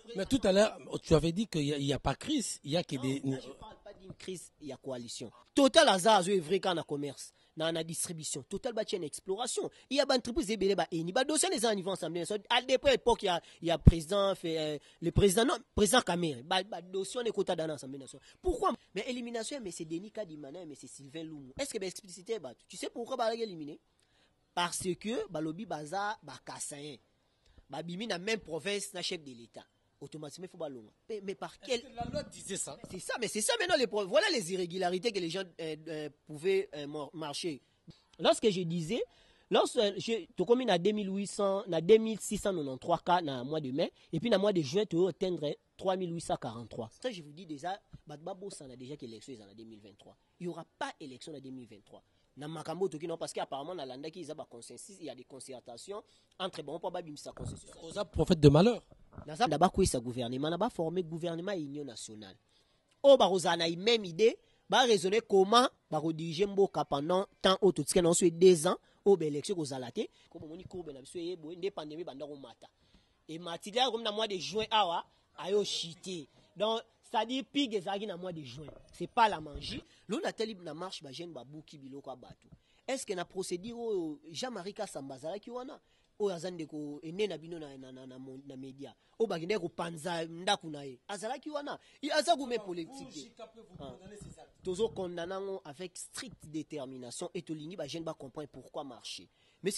Mais tout à l'heure, tu avais dit qu'il n'y a pas crise, il y a que des... Je ne parle pas d'une crise, il y a coalition. Total hasard, je vrai quand on a commerce, dans la distribution. Total bat une exploration. Il y a des entreprises qui ont dossier les gens vont ensemble. À l'époque, il y a président, le président, non, président Kamere. Dossier de quota dans l'ensemble. Pourquoi? Mais élimination, mais c'est Denis Kadimana, mais c'est Sylvain Loumou. Est-ce que l'explicité est battue? Tu sais pourquoi il va éliminer? Parce que Balobi Baza, Bakassayen, Babimi n'a même province, n'a chef de l'État. Automatiquement, il faut ballon. Mais par quel... La loi disait ça. C'est ça maintenant. Voilà les irrégularités que les gens pouvaient marcher. Lorsque je disais, tu commune à 2800, à 2693 cas dans le mois de mai, et puis dans le mois de juin, tu atteindrais 3843. Ça, je vous dis déjà, ça a déjà qu'élection en 2023. Il n'y aura pas élection en 2023. Parce qu'apparemment, dans l'Anda, il y a des consensus, il y a des concertations entre bon, pas ça consensus. Aux prophètes de malheur. D'abord, quoi, ce gouvernement n'a formé gouvernement et union nationale. Oh, Barozana a une même idée, va raisonner comment diriger Mboka pendant tant au tout ce qu'on a 2 ans au élection aux alatés comme on dit courbe na biso des pandémie banda ko mata et matilia comme dans mois de juin awa ayo chité donc ça dit pig ezaki na mois de juin c'est pas la magie l'on a tellement na marche ba jeune babuki biloko abatu est-ce que na procédure Jean-Marie Kasambazala ki wana o azande ko ene na bino na media o bagende ko panza ndaku na ye azalaki wana aza ko me politique toujours condamnant avec stricte détermination et tolingi ba jeune ba comprendre pourquoi marcher mais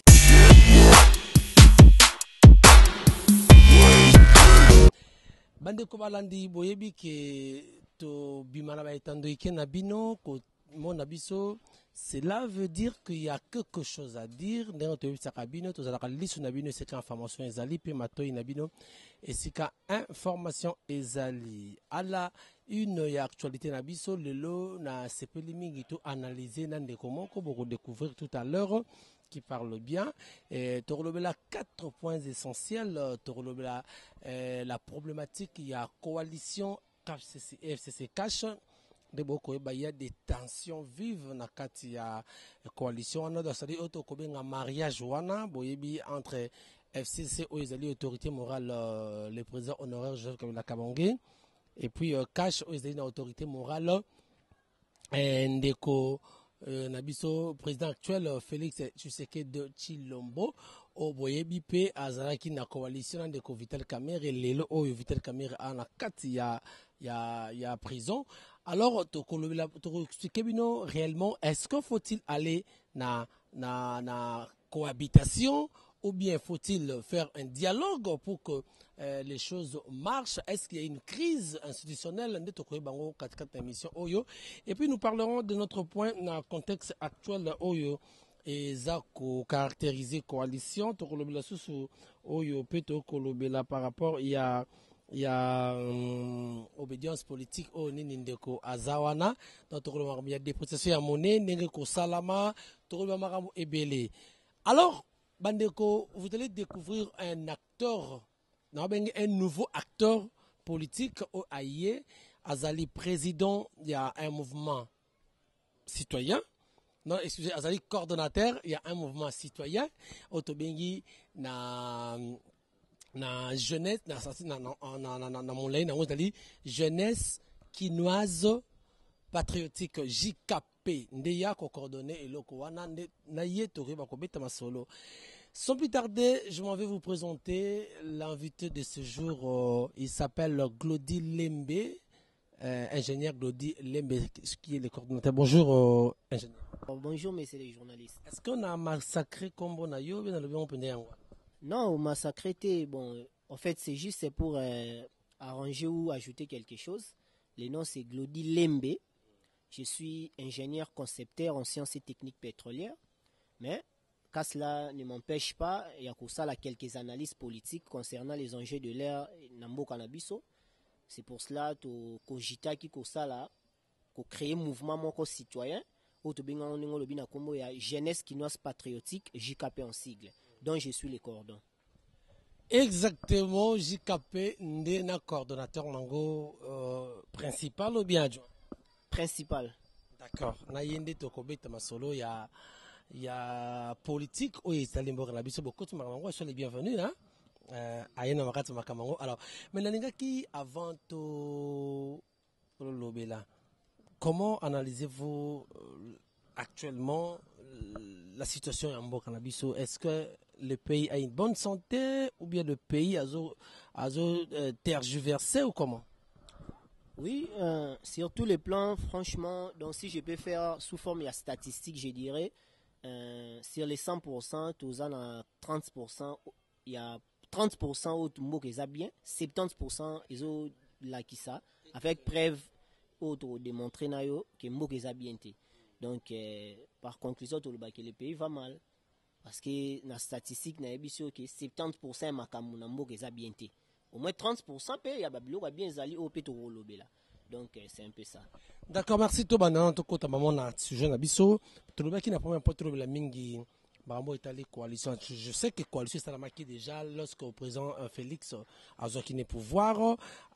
bande ko balandi boyebi ke to bimana ba etando ikena bino ko mon abiso. Cela veut dire qu'il y a quelque chose à dire. Dans notre cabine, tout à l'heure, liste nabino, c'est qu'information ezali, puis mato nabino, et c'est qu'information ezali. À la une actualité nabiso, le lot na sepelimi tout analysé nan de comment qu'on va découvrir tout à l'heure qui parle bien. Et torlobela 4 points essentiels. Torlobela la problématique, il y a coalition FCC cash. Il y a des tensions vives dans la coalition. On a dit un mariage entre FCC et les autorités morales, le président honoraire Joseph Kabila Kabange, et puis Cash et l'autorité morale, Ndeko Nabiso, président actuel Félix Tshisekedi Tshilombo, au Boyebi P. Azaraki na coalition de Vital Kamerhe et Lelo Vital Kamerhe a na kati ya prison. Alors, réellement, est-ce qu'il faut-il aller na cohabitation ou bien faut-il faire un dialogue pour que les choses marchent? Est-ce qu'il y a une crise institutionnelle? Et puis nous parlerons de notre point dans le contexte actuel Oyo et ça caractériser coalition. Par rapport il y a obédience politique au Nindeko Azawana, il y a des processus à monnaie, Nengeko Salama, Torobamaramu Ebele. Alors, Bandeko, vous allez découvrir un acteur, un nouveau acteur politique au Aïe, Azali président, il y a un mouvement citoyen. Non, excusez, Azali coordonnateur, il y a un mouvement citoyen, Otobengi na jeunesse na mon lane na ozali jeunesse quinoise patriotique JKP ndeya ko coordonner eloko wana na yetori ba kobeta masolo. Sans plus tarder, je m'en vais vous présenter l'invité de ce jour. Il s'appelle Glody Lembe, ingénieur Glody Lembe, qui est le coordonnateur. Bonjour, ingénieur. Bonjour, messieurs les journalistes. Est-ce qu'on a massacré Kombo na yo bien le bien on Non, au massacré, bon, en fait, c'est pour arranger ou ajouter quelque chose. Le nom, c'est Glody Lembe. Je suis ingénieur concepteur en sciences et techniques pétrolières. Mais, quand cela ne m'empêche pas, il y a quelques analyses politiques concernant les enjeux de l'ère Nambo Cannabiso. C'est pour cela que Kojita qui créé un mouvement citoyen. Il y a jeunesse quinoise patriotique, JKP en sigle, dont je suis le coordonnateur. Exactement, JKP, n'est coordonnateur nango principal ou bien adjoint? Principal. D'accord. Na yende tokobeta masolo il y a politique ou il s'allie mort la biso beaucoup de marangwa sont les bienvenus hein. ayena makati makamango. Alors, mais qui avant to lobela, comment analysez-vous actuellement la situation en Burkina-Faso? Est-ce que le pays a une bonne santé ou bien le pays a tergiversé ou comment? Oui, sur tous les plans, franchement, donc si je peux faire sous forme statistique, je dirais, sur les 100%, tous en 30%, il y a 30% au Tumbo qui est bien, 70% ils ont la ça, avec preuve autre démontrer que Mbo qui est bien. Donc, par conclusion, tout le pays va mal. Parce que la statistique, il y a 70% de Makamunambo qui est bien. Au moins 30% il y a bien allé au pétrole. Donc, c'est un peu ça. D'accord, merci. Tout le monde a maman na sujet na biso. Tout le monde qui n'a pas trop la mingi. Coalition. Je sais que coalition Salamaki déjà lorsque le président Félix a le pouvoir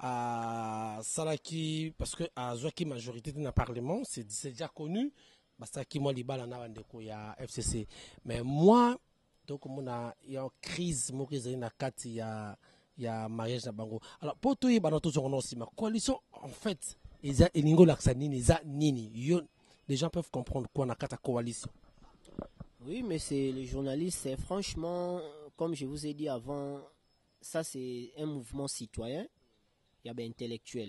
à Salaki parce que a Zouaki majorité dans le parlement, c'est déjà connu. Parce que moi libala na bandeko ya FCC. Mais moi donc il y a une crise na kati ya mariage na bango. Alors pour tout y ba notre aussi ma coalition en fait eza elingo laksa nini eza nini. Les gens peuvent comprendre quoi na kata coalition. Oui, mais c'est les journalistes, franchement, comme je vous ai dit avant, ça c'est un mouvement citoyen, il y a bien intellectuel.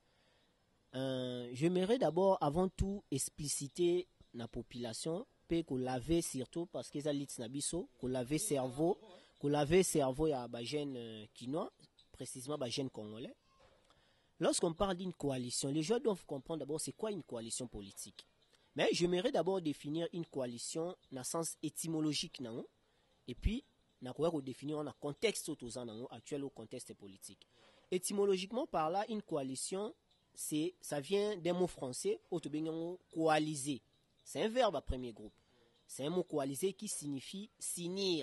J'aimerais d'abord, avant tout, expliciter la population, puis qu'on lave surtout parce que ça lit nabiso, qu'on lave cerveau, il y a des jeunes quinois, précisément des jeunes congolais. Lorsqu'on parle d'une coalition, les gens doivent comprendre d'abord c'est quoi une coalition politique. Mais j'aimerais d'abord définir une coalition dans le sens étymologique, et puis, nous définir un contexte actuel au contexte politique. Étymologiquement, par là, une coalition, ça vient d'un mot français, coaliser. C'est un verbe à premier groupe. C'est un mot coaliser qui signifie s'unir.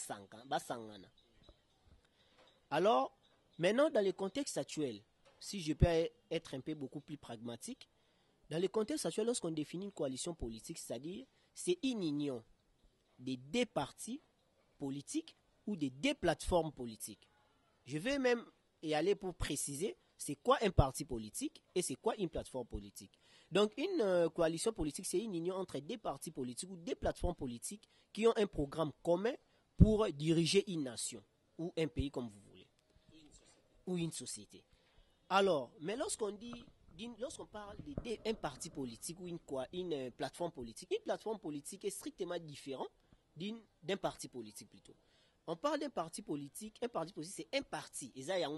Alors, maintenant, dans le contexte actuel, si je peux être un peu beaucoup plus pragmatique, dans le contexte actuel, lorsqu'on définit une coalition politique, c'est-à-dire c'est une union des deux partis politiques ou des deux plateformes politiques. Je vais même y aller pour préciser c'est quoi un parti politique et c'est quoi une plateforme politique. Donc une coalition politique, c'est une union entre deux partis politiques ou deux plateformes politiques qui ont un programme commun pour diriger une nation ou un pays comme vous voulez. Ou une société. Alors, mais lorsqu'on parle d'un parti politique ou une plateforme politique est strictement différente d'un parti politique plutôt. On parle d'un parti politique c'est un parti. Et ça, il y a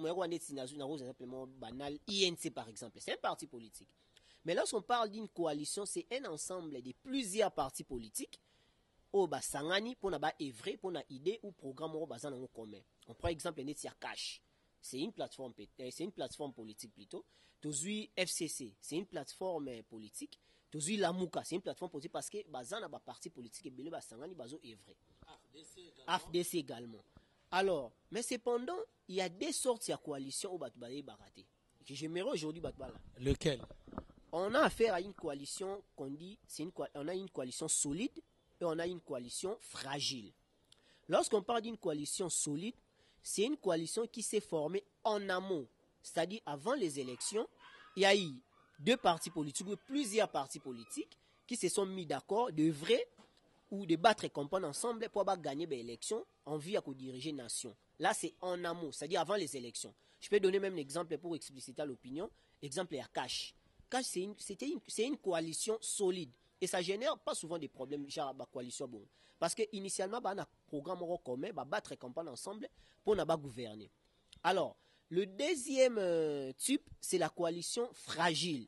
un banal, INC par exemple, c'est un parti politique. Mais lorsqu'on parle d'une coalition, c'est un ensemble de plusieurs partis politiques au Basangani pour n'avoir œuvré, pour n'avoir idée ou programme au Bazan en commun. On prend exemple de Cash. C'est une plateforme politique plutôt. Tozui FCC, c'est une plateforme politique. Tozui Lamouka, c'est une plateforme politique parce que Bazan a un parti politique et Bele Basangani Bazo est vrai. AFDC également. Alors, mais cependant, il y a des sortes de coalitions au Batoubaye Baraté. J'aimerais aujourd'hui Batoubaye. Lequel? On a affaire à une coalition qu'on dit, on a une coalition solide et on a une coalition fragile. Lorsqu'on parle d'une coalition solide, c'est une coalition qui s'est formée en amont. C'est-à-dire avant les élections, il y a eu deux partis politiques ou plusieurs partis politiques qui se sont mis d'accord de vrai ou de battre et comprendre ensemble pour gagner les élections en vue à diriger la nation. Là, c'est en amont, c'est-à-dire avant les élections. Je peux donner même un exemple pour expliciter l'opinion. Exemple, il y a Cash. Cash, c'est une coalition solide. Et ça génère pas souvent des problèmes, genre la coalition bon. Parce que initialement, on a un programme commun, battre et comprendre ensemble pour gouverner. Alors, le deuxième type, c'est la coalition fragile.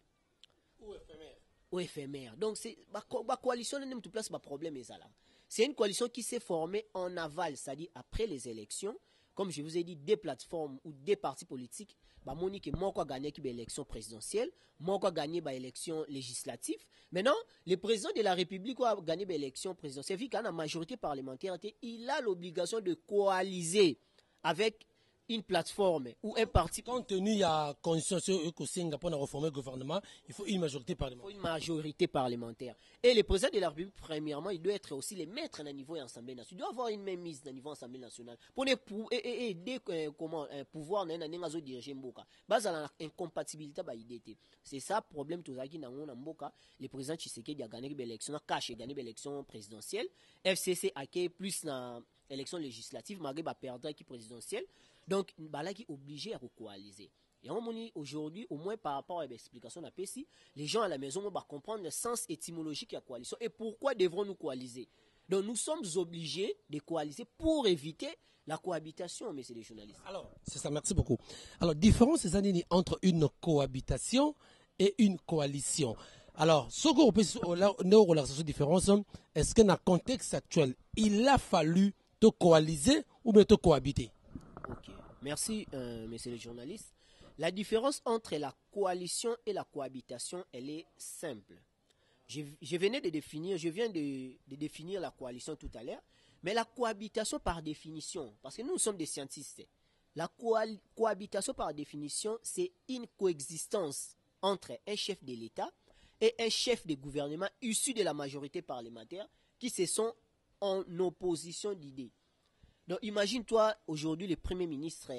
Ou éphémère. Donc, la coalition n'est même tout place, problème est là. C'est une coalition qui s'est formée en aval, c'est-à-dire après les élections. Comme je vous ai dit, des plateformes ou des partis politiques, Monique et moi, gagné l'élection présidentielle, moi, gagné l'élection législative. Maintenant, le président de la République a gagné l'élection présidentielle. Vu qu'il a la majorité parlementaire, il a l'obligation de coaliser avec une plateforme ou un parti. Compte tenu à constitution que Singapour a reformé le gouvernement, il faut une majorité parlementaire. Il faut une majorité parlementaire. Et le président de la République, premièrement, il doit être aussi le maître à niveau de l'Assemblée nationale. Il doit avoir une même mise à niveau de l'Assemblée nationale pour aider comment pouvoir diriger Mboka. Base à l'incompatibilité bah idée. C'est ça le problème tout ça qui n'a Mboka. Le président Tshisekedi a gagné l'élection, a caché gagné l'élection présidentielle. FCC a gagné plus dans l'élection législative, malgré ba perdre qui présidentielle. Donc, là qui est obligé à coaliser. Et aujourd'hui, au moins par rapport à l'explication de la PSI, les gens à la maison vont comprendre le sens étymologique de la coalition et pourquoi devrons-nous coaliser. Donc, nous sommes obligés de coaliser pour éviter la cohabitation, messieurs les journalistes. Alors, c'est ça, merci beaucoup. Alors, différence, c'est ça entre une cohabitation et une coalition. Alors, ce qu'on peut nos relations différentes, est-ce que dans le contexte actuel, il a fallu te coaliser ou bien te cohabiter? Ok, merci, messieurs les journalistes. La différence entre la coalition et la cohabitation, elle est simple. Je viens de définir la coalition tout à l'heure, mais la cohabitation par définition, parce que nous sommes des scientifiques, la cohabitation par définition, c'est une coexistence entre un chef de l'État et un chef de gouvernement issu de la majorité parlementaire qui se sont en opposition d'idées. Donc imagine-toi aujourd'hui le premier ministre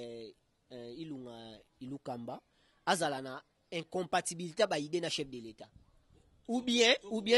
Ilou Kamba azalana incompatibilité ba idée na chef de l'État. Ou bien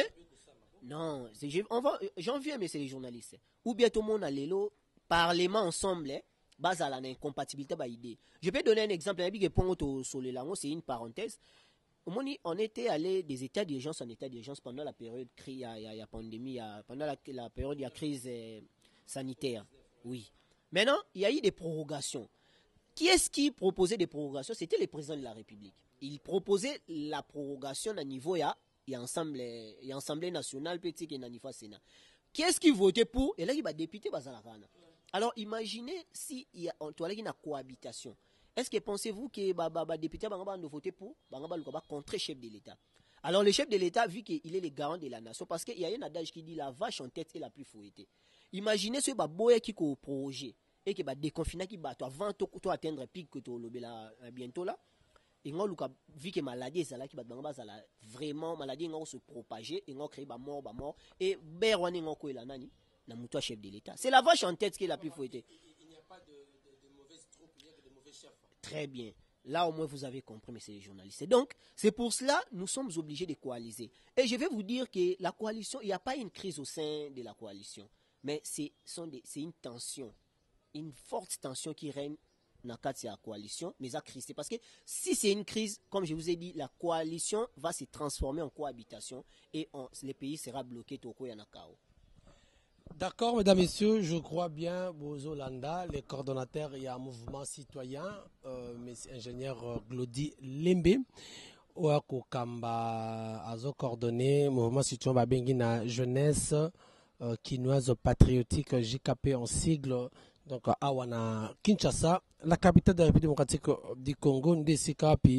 non, j'en viens mais c'est les journalistes. Ou bien tout le monde a l'élo parlement ensemble bazalana incompatibilité ba idée. Je peux donner un exemple c'est une parenthèse. On était allé des états d'urgence en état d'urgence pendant la période pandémie, pendant la période de crise sanitaire. Oui. Maintenant, il y a eu des prorogations. Qui est-ce qui proposait des prorogations? C'était le président de la République. Il proposait la prorogation à niveau il y a Assemblée nationale, petit et niveau Sénat. Qui est-ce qui votait pour? Et là, il va député Bazalarana. Alors, imaginez si il y a une cohabitation. Est-ce que pensez-vous que les députés vont voter pour contre le chef de l'État? Alors, le chef de l'État, vu qu'il est le garant de la nation, parce qu'il y a un adage qui dit la vache en tête est la plus fouettée. Imaginez ce boy qui est projet et qui va déconfiner qui va avant de atteindre le pic que tu as bientôt là. Et on a vu que maladie est là qui va vraiment maladie se propager et on crée mort et berwani on ko la nani na muto chef de l'État. C'est la vache en tête qui est la plus fouettée. Il n'y a pas de mauvaises troupes, il y a que de mauvais chefs. Très bien. Là, au moins, vous avez compris, messieurs les journalistes. Et donc, c'est pour cela que nous sommes obligés de coaliser. Et je vais vous dire que la coalition, il n'y a pas une crise au sein de la coalition. Mais c'est une tension, une forte tension qui règne dans le cadre de la coalition, mais à crise. Parce que si c'est une crise, comme je vous ai dit, la coalition va se transformer en cohabitation et le pays sera bloqué au Koyanakao. D'accord, mesdames, messieurs, je crois bien, Bozo Landa, les coordonnateurs, il y a un mouvement citoyen, ingénieur Glody Lembe, Oako Kamba, Azo coordonné, mouvement citoyen Babengina jeunesse, quinoise patriotique, JKP en sigle, donc Awana Kinshasa, la capitale de la République démocratique du Congo, Ndesika, puis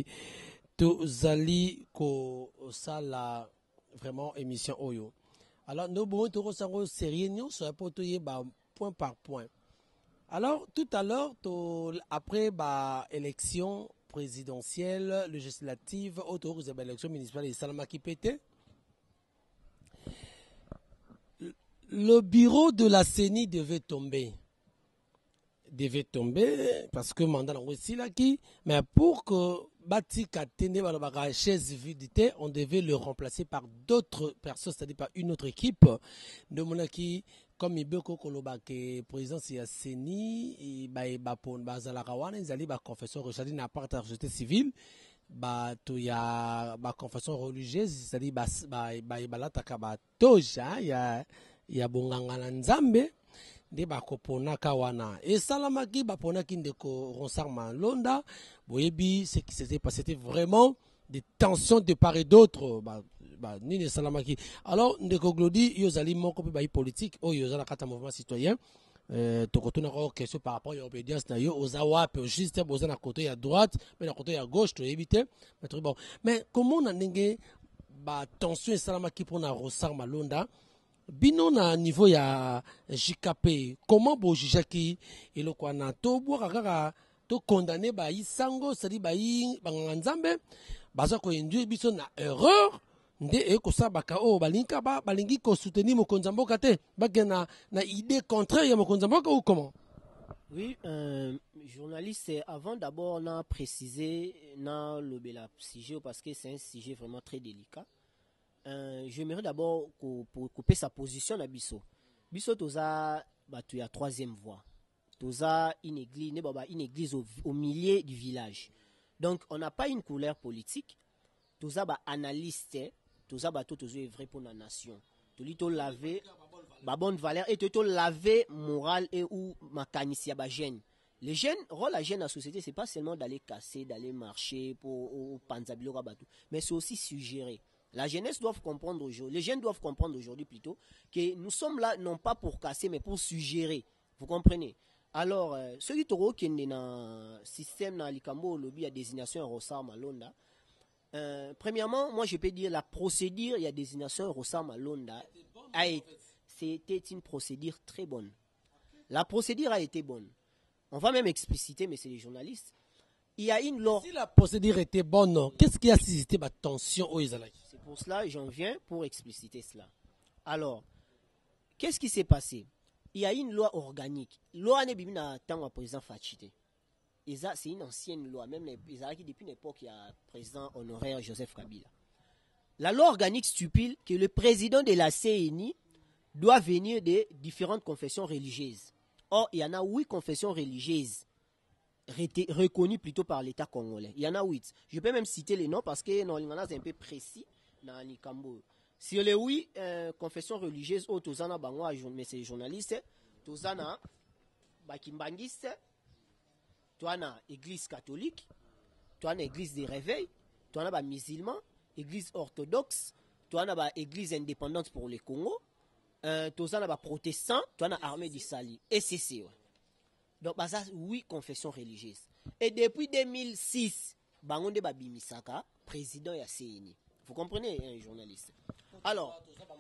Tozali, Ko Sala, vraiment émission Oyo. Alors, nous avons une série sur point par point. Alors, tout à l'heure, après l'élection présidentielle, législative, autour de l'élection municipale de Salama qui pétait, le bureau de la CENI devait tomber. Parce que le mandat aussi là qui, mais pour que Bati Katene la chaise vide, on devait le remplacer par d'autres personnes, c'est-à-dire par une autre équipe de monarchie comme Ibeko Kolobake, président de la CENI, et Bapon Bazalarawana, ils allaient confession recherchée n'a pas de société civile, il y a confession religieuse, c'est-à-dire il y a Bonganga Nzambe. De bakopona kawana et salamaki bapona kindeko ronsarma londa boyebi ce qui s'était passé c'était vraiment des tensions de part et d'autre ni ne salamaki alors ndeko Glody yozali moko pe bayi politique o yozala kata mouvement citoyen tokotuna ko question par rapport à l'obédience na yo ozawa pe juste boza na côté à droite mais na côté à gauche to éviter mais bon mais comment on a ndenge ba tension salamaki pona ronsarma londa bino na niveau ya JKP comment bo jujaki eloko na to bo kaka to condamner bayi sango c'est-à-dire bayi banganzambe baza ko induire biso na erreur nde ekosabaka o balinka balingi ko soutenir mokonzi mboka te bagena na idée contraire ya mokonzi mboka ou comment? Oui, journaliste, avant d'abord, on a précisé dans le sujet parce que c'est un sujet vraiment très délicat. J'aimerais d'abord couper sa position à Bisso. Bisso, toza, tu as troisième voie. Toza, une église au milieu du village. Donc, on n'a pas une couleur politique. Toza, analyste, toza, toza, vrai pour la nation. Tolito laver. Bonne valeur et te laver moral et ou mécanicien ba jeune. Les jeunes, rôle la jeune à la société, c'est pas seulement d'aller casser, d'aller marcher pour panzabilo rabatou, mais c'est aussi suggérer. La jeunesse doit comprendre aujourd'hui, les jeunes doivent comprendre aujourd'hui plutôt que nous sommes là non pas pour casser mais pour suggérer. Vous comprenez? Alors, ceux qui ont un système dans l'Ikambo, lobby à désignation Rossar Malonda. Premièrement, moi je peux dire la procédure, il y a désignation Rossar Malonda a été. C'était une procédure très bonne. La procédure a été bonne. On va même expliciter, mais c'est les journalistes. Il y a une loi. Si la procédure était bonne, qu'est-ce qui a suscité ma tension au Israël? C'est pour cela que j'en viens pour expliciter cela. Alors, qu'est-ce qui s'est passé? Il y a une loi organique. Loi n'est pas tant président Fachité. C'est une ancienne loi, même depuis l'époque, il y a président honoraire Joseph Kabila. La loi organique stipule que le président de la CNI doit venir de différentes confessions religieuses. Or, il y en a 8 confessions religieuses reconnues plutôt par l'État congolais. Il y en a 8. Je peux même citer les noms parce que c'est un peu précis dans Nikambo. Sur les 8 confessions religieuses, Tozana Bangwa, mais c'est journaliste, Tozana Bakimbangiste, Toana Église catholique, Toana Église des réveils, Toana musulman, Église orthodoxe, Toana Église indépendante pour le Congo. Tozana ba protestant, tozana armée du Sali, et c'est ça. Donc ça 8 confessions religieuses. Et depuis 2006, bangonde ba bimisaka président ya CNI. Vous comprenez, un journaliste. Alors,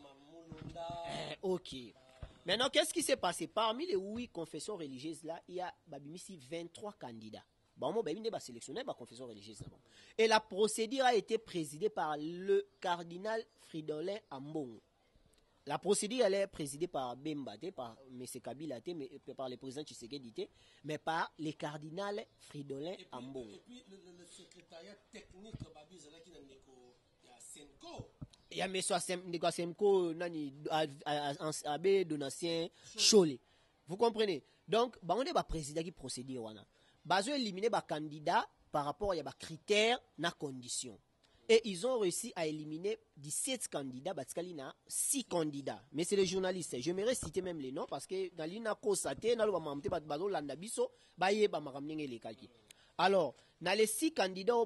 OK. Maintenant, qu'est-ce qui s'est passé? Parmi les 8 confessions religieuses là, il y a babimisi 23 candidats. Bon, moi, ben, il sélectionné la confession religieuse. Et la procédure a été présidée par le cardinal Fridolin Ambongo. La procédure, elle est présidée par Bemba, par M. Kabila, mais par le président Tshisekedi, mais par les cardinals Fridolin Ambongo. Et puis, le secrétariat technique, il y a Senko. Il y a M. Senko, Abbé Donatien Cholé. Vous comprenez? Donc, on a un président qui procède. On a éliminé les candidats par rapport à des critères, à conditions. Et ils ont réussi à éliminer 17 candidats, parce qu'il y a 6 candidats. Mais c'est les journalistes. Je me citer même les noms parce que dans alors, dans les 6 candidats,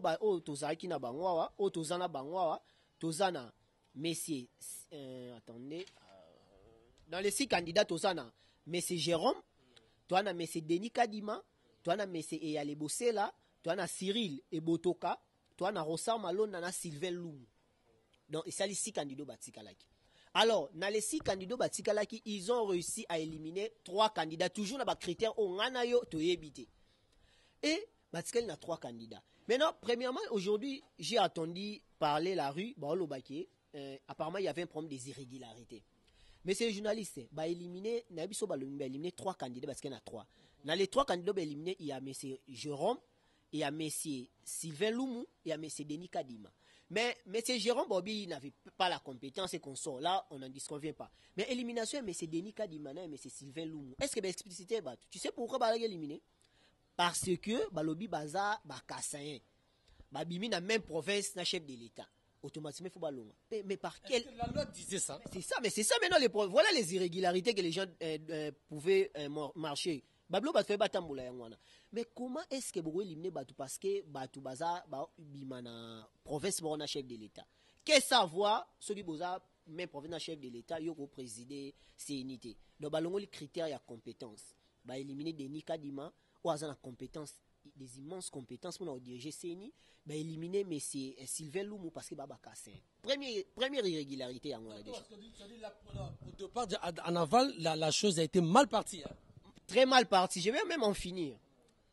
messieurs, attendez, dans les 6 candidats, messieurs Jérôme, toi, messieurs Denis Kadima, toi, messieurs Eyale Bossela, toi, Cyril Ebotoka, toi, Rossar Malone, na Sylvain Loum. Donc, il s'agit de 6 candidats Batikalaki. Alors, dans les 6 candidats Batikalaki, ils ont réussi à éliminer 3 candidats, toujours dans les critères où on a évité. Et Batikal n'a 3 candidats. Maintenant, premièrement, aujourd'hui, j'ai attendu parler la rue, apparemment, il y avait un problème des irrégularités. Mais ces journalistes, éliminer 3 candidats parce qu'il y en a 3. Dans les 3 candidats éliminés, il y a M. Jérôme, il y a M. Sylvain Loumou, il y a M. Denis Kadima. Mais M. Jérôme Bobby n'avait pas la compétence et qu'on sort. Là, on n'en disconvient pas. Mais élimination, M. Denis Kadima et M. Sylvain Loumou. Est-ce que explicité, tu sais pourquoi il a éliminé? Parce que Balobi Baza, Kassayen, Babimi n'a même province, n'a chef de l'État. Automatiquement, il faut ballon. Mais par quel. La loi disait ça. C'est ça, mais c'est ça maintenant. Voilà les irrégularités que les gens pouvaient marcher. Bablo bat fait batamboula yangwana. Mais comment est-ce que vous éliminez Batou parce que Batou Baza bimana province bon chef de l'État. Qu'est-ce savoir ceux qui boza même province chef de l'État yo ko présider CNT. Donc balongo les critères ya compétence. Ba éliminer Denis Kadima ou azana compétence des immenses compétences pour diriger CNI, bah éliminer M. Sylvain Loumou parce que Baba Kassin. Première irrégularité à moi déjà. Au départ, en aval, la chose a été mal partie. Hein. Très mal partie. Je vais même en finir.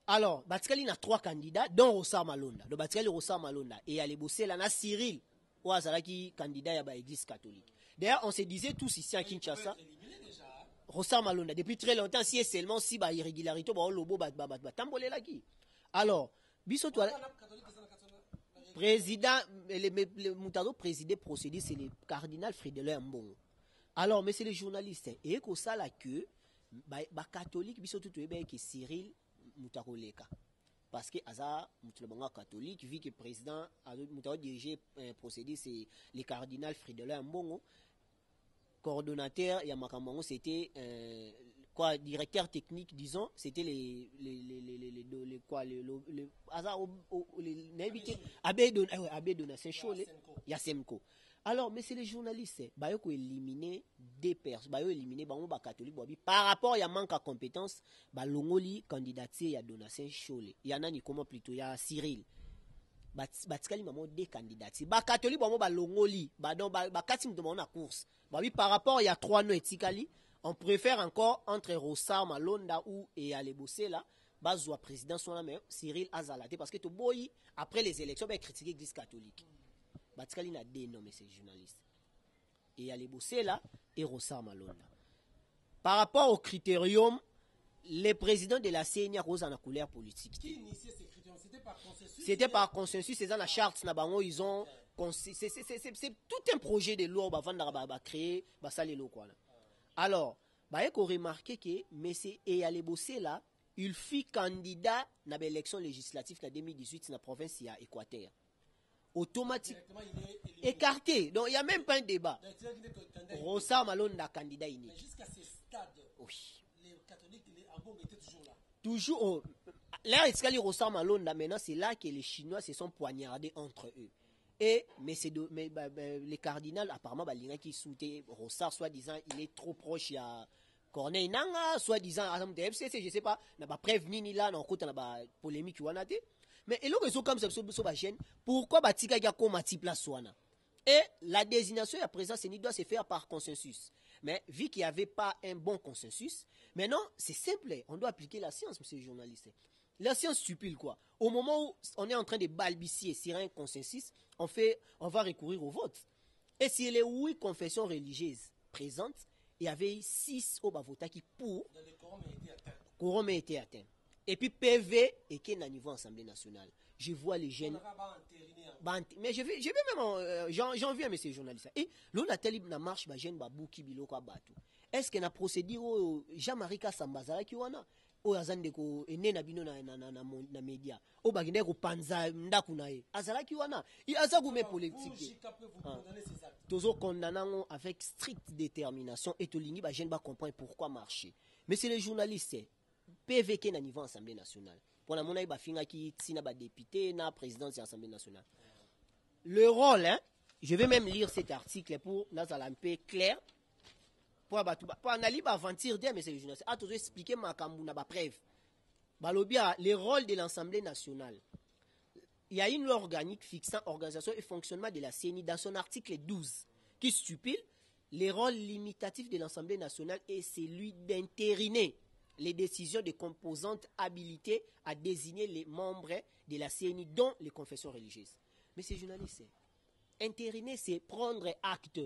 Alors, Batikali na 3 candidats, dont Rossar Malonda. Donc, Batikali Rossar Malonda. Et allez bosser là, na Cyril. Ou Azalaki, candidat à l'église catholique. D'ailleurs, on se disait tous ici à Kinshasa. Rossar Malonda. Depuis très longtemps, si et seulement si ba irrégularité, ba lobo ba tambolé là qui. Alors, biso toi. Président, le Moutado présidé procédé, c'est le cardinal Frédélin Mbongo. Alors, mais c'est les journalistes. Et que ça là que, ba catholique, biso tout que Cyril Moutaroleka. Parce que Aza Moutaroleka catholique, vu que le président a dirigé procédé, c'est le cardinal Frédélin Mbongo. Coordonnateur, Yamakamongo, c'était quoi, directeur technique, disons, c'était les Abbé Donatien Chole, Yasemko. Alors, mais c'est les journalistes, bah yo éliminer des personnes, bah yo éliminer bah on catholique par rapport à manque de compétences, bah longoli candidature ya Donatien Chole. Il y en a ni comment plutôt il y a Cyril. Batikali maman des candidats. Ba catholique ba longoli, ba donc ba katim de mon course. Bah oui par rapport il y a 3 noms etikali, on préfère encore entre Rossar Malonda ou et aller bosser là, bazwa président soit là mais Cyril Azalaté parce que to boy après les élections ba critiquer l'église catholique. Batikali na dénommé ces journalistes. Et aller bosser là et Rossar Malonda. Par rapport au critérium, les présidents de la CNIA rose en couleur politique. Qui initiait ces critères? C'était par consensus. C'était par consensus, c'est dans la charte Nabango, ils ont c'est tout un projet de loi avant de créer ça les lois quoi. Alors, il faut remarquer que monsieur Eyale Bossé là, il fut candidat à l'élection législative en 2018 dans la province à Équateur. Automatiquement écarté. Donc il n'y a même pas un débat. Rossar Malonda candidat unique. Mais jusqu'à ce stade, oui. Les catholiques, les Ambongo étaient toujours là. Toujours. Là, il Rossar Malonda, maintenant, c'est là que les Chinois se sont poignardés entre eux. Et, les cardinals, apparemment, qui soutaient Rossar, soi-disant, il est trop proche à Corneille Nanga, soi-disant, à la FCC, je ne sais pas, n'a pas prévenu ni là, n'a pas polémique, mais et ils sont comme ça, pourquoi Batika Yako Mati place Swana? Et la désignation à présent, doit se faire par consensus. Mais vu qu'il n'y avait pas un bon consensus, maintenant, c'est simple, on doit appliquer la science, monsieur le journaliste. La science stupide, quoi. Au moment où on est en train de balbutier sur un consensus, on va recourir au vote. Et si les 8 confessions religieuses présentes, il y avait 6 au Bavota qui pour. Le quorum a été atteint. Et puis PV et qui est à niveau Assemblée nationale. Je vois les jeunes. Mais je vais même j'en viens, monsieur journaliste. Et là, la télé na marche, ba jeune babou qui bilo kwa batu. Est-ce que na procédure Jean-Marie Kassambazala qui wana o azande ko ene na bino na media. O baginde ko panza ndaku na ye. Azala ki wana. Il aza ku me politique. Tozo condamnant avec stricte détermination et to lingi ba jeune ba comprendre pourquoi marcher. Mais c'est les journalistes PVK na niveau Assemblée nationale. Pour la monnaie bafinga qui tina ba député na présidence de l'Assemblée nationale. Le rôle, hein, je vais même lire cet article pour nous un peu clair. Pour analyser aventure mais c'est le journaliste. Ah, tu expliquer ma kambouna ba preuve. Balobia, le rôle de l'Assemblée nationale. Il y a une loi organique fixant organisation et fonctionnement de la CENI dans son article 12 qui stipule le rôle limitatif de l'Assemblée nationale est celui d'intériner les décisions des composantes habilitées à désigner les membres de la CNI dont les confessions religieuses. Mais ces journalistes, intériner, c'est prendre acte.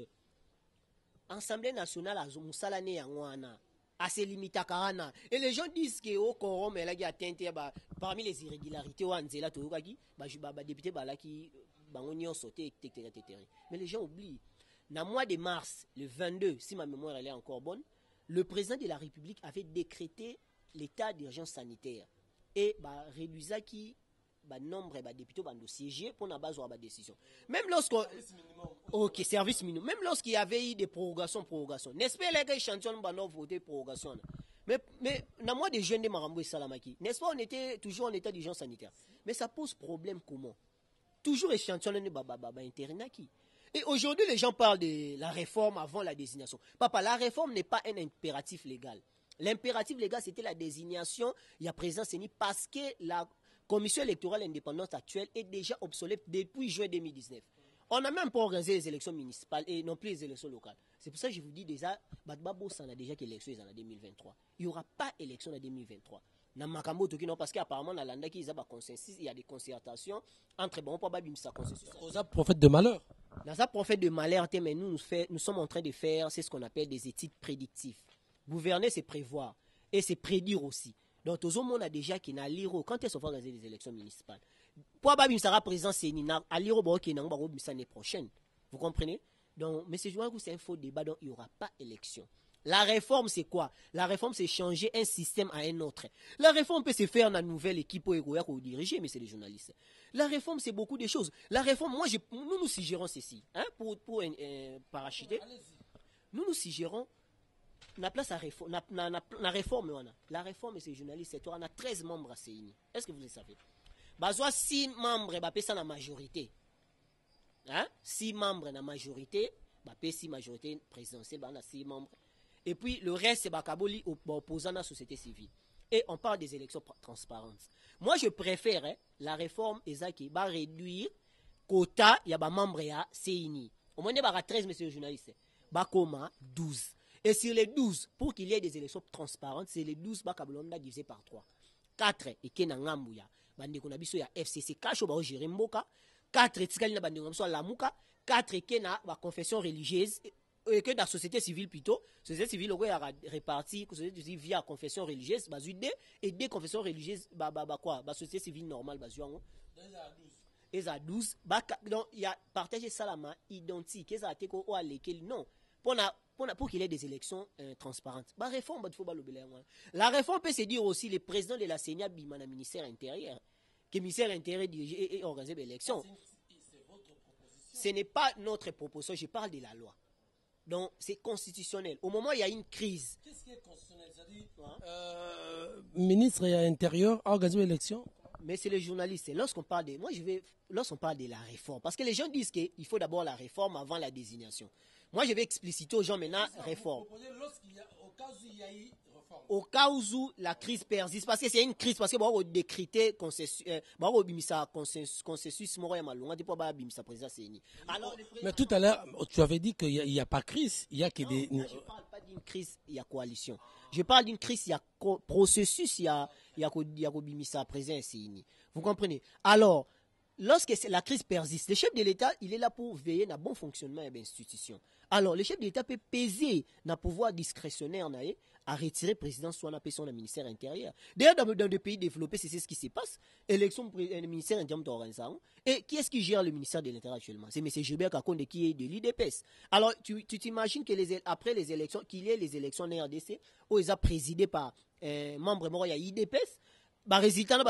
Assemblée nationale a Moussala Yangwana, à ses limites à Karana. Et les gens disent que au quorum, elle a atteint parmi les irrégularités, Wanzela Touraki, député Balaki, Bangonio sauté, etc. Mais les gens oublient. Dans le mois de mars, le 22, si ma mémoire elle est encore bonne, le président de la République avait décrété l'état d'urgence sanitaire. Et réduisa qui nombre de députés ont siégé pour la base de la décision. Même lorsqu'on. Ok, service minimum. Même lorsqu'il y avait eu des prorogations. N'est-ce pas les gars chantiers ont voté prorogation? Mais dans le mois de juin de Marambo et Salamaki, n'est-ce pas on était toujours en état d'urgence sanitaire? Mais ça pose problème comment? Toujours échantillon de interinaki. Et aujourd'hui, les gens parlent de la réforme avant la désignation. Papa, la réforme n'est pas un impératif légal. L'impératif légal, c'était la désignation, il y a présent CENI, parce que la commission électorale indépendante actuelle est déjà obsolète depuis juin 2019. On n'a même pas organisé les élections municipales et non plus les élections locales. C'est pour ça que je vous dis déjà, Badbabo, ça a déjà qu'élection en 2023. Il n'y aura pas élection en 2023. na makambo toki non parce qu'apparemment na landa qui consensus, il y a des concertations entre bon pas bimisa consensus. Oza prophète de malheur. Dans ça prophète de malheur, mais nous sommes en train de faire c'est ce qu'on appelle des études prédictives. Gouverner c'est prévoir et c'est prédire aussi. Donc tout le monde a déjà qui na liro quand est-ce qu'on va organiser les élections municipales. Pour pas bimisa président c'est na à liro ba qui na ba bimisa l'année prochaine. Vous comprenez? Donc mais c'est un faux débat donc il y aura pas élection. La réforme, c'est quoi? La réforme, c'est changer un système à un autre. La réforme peut se faire dans une nouvelle équipe pour diriger, mais c'est les journalistes. La réforme, c'est beaucoup de choses. La réforme, nous suggérons ceci. Hein, pour parachuter. Nous suggérons la place à réforme. La réforme, la réforme, c'est les journalistes. On a 13 membres à CENI. Est-ce que vous le savez? Soit 6 membres, ça la majorité. Hein? 6 membres dans la majorité. 6 majorité présidentielle, on a 6 membres. Et puis le reste, c'est Bakaboli opposant à la société civile. Et on parle des élections transparentes. Moi, je préfère la réforme qui va réduire quota, il y a des membres à CENI. Au moins, il y a 13 messieurs journalistes. Bakoma, 12. Et sur les 12, pour qu'il y ait des élections transparentes, c'est les 12 Bakabolonda divisé par 3. 4 et Kenangambouya. Bandeko na biso ya FCC Kacho ba gérer mboka. 4 etikali na bandeko na biso la muka. 4 et Kena ba confession religieuse. Et que dans la société civile plutôt, société civile a réparti via confession religieuse, et des confessions religieuses, quoi, société civile normale, et à 12, donc il y a partagé ça la main identique, et à non, pour qu'il y ait des élections transparentes. Réforme, il faut pas l'oublier. La réforme peut se dire aussi le président de la CENIA Bimana ministère intérieur, que le ministère intérieur dirige et organise l'élection. Ce n'est pas notre proposition, je parle de la loi. Donc, c'est constitutionnel. Au moment où il y a une crise. Qu'est-ce qui est constitutionnel? Ministre et intérieur a organisé l'élection. Mais c'est les journalistes. Lorsqu'on parle de, lorsqu'on parle de la réforme, parce que les gens disent qu'il faut d'abord la réforme avant la désignation. Moi, je vais expliciter aux gens maintenant réforme. Au cas où la crise persiste, parce que c'est une crise, parce que on décréter consensus, mais tout à l'heure, tu avais dit qu'il n'y a pas crise, il y a que des. Je ne parle pas d'une crise, il y a coalition. Je parle d'une crise, il y a processus, il y a présent. Vous comprenez? Alors, lorsque la crise persiste, le chef de l'État, il est là pour veiller à bon fonctionnement de l'institution. Alors, le chef de l'État peut peser dans le pouvoir discrétionnaire à retirer le président soit dans le ministère intérieur. D'ailleurs, dans des pays développés, c'est ce qui se passe. Élection du ministère intérieur d'organisation. Et qui est-ce qui gère le ministère de l'Intérieur actuellement? C'est M. Gilbert Kakonde qui est de l'IDPS. Alors, tu t'imagines que après les élections, qu'il y ait les élections en RDC, où ils sont présidés par membres morts, il y a IDPS, résultat,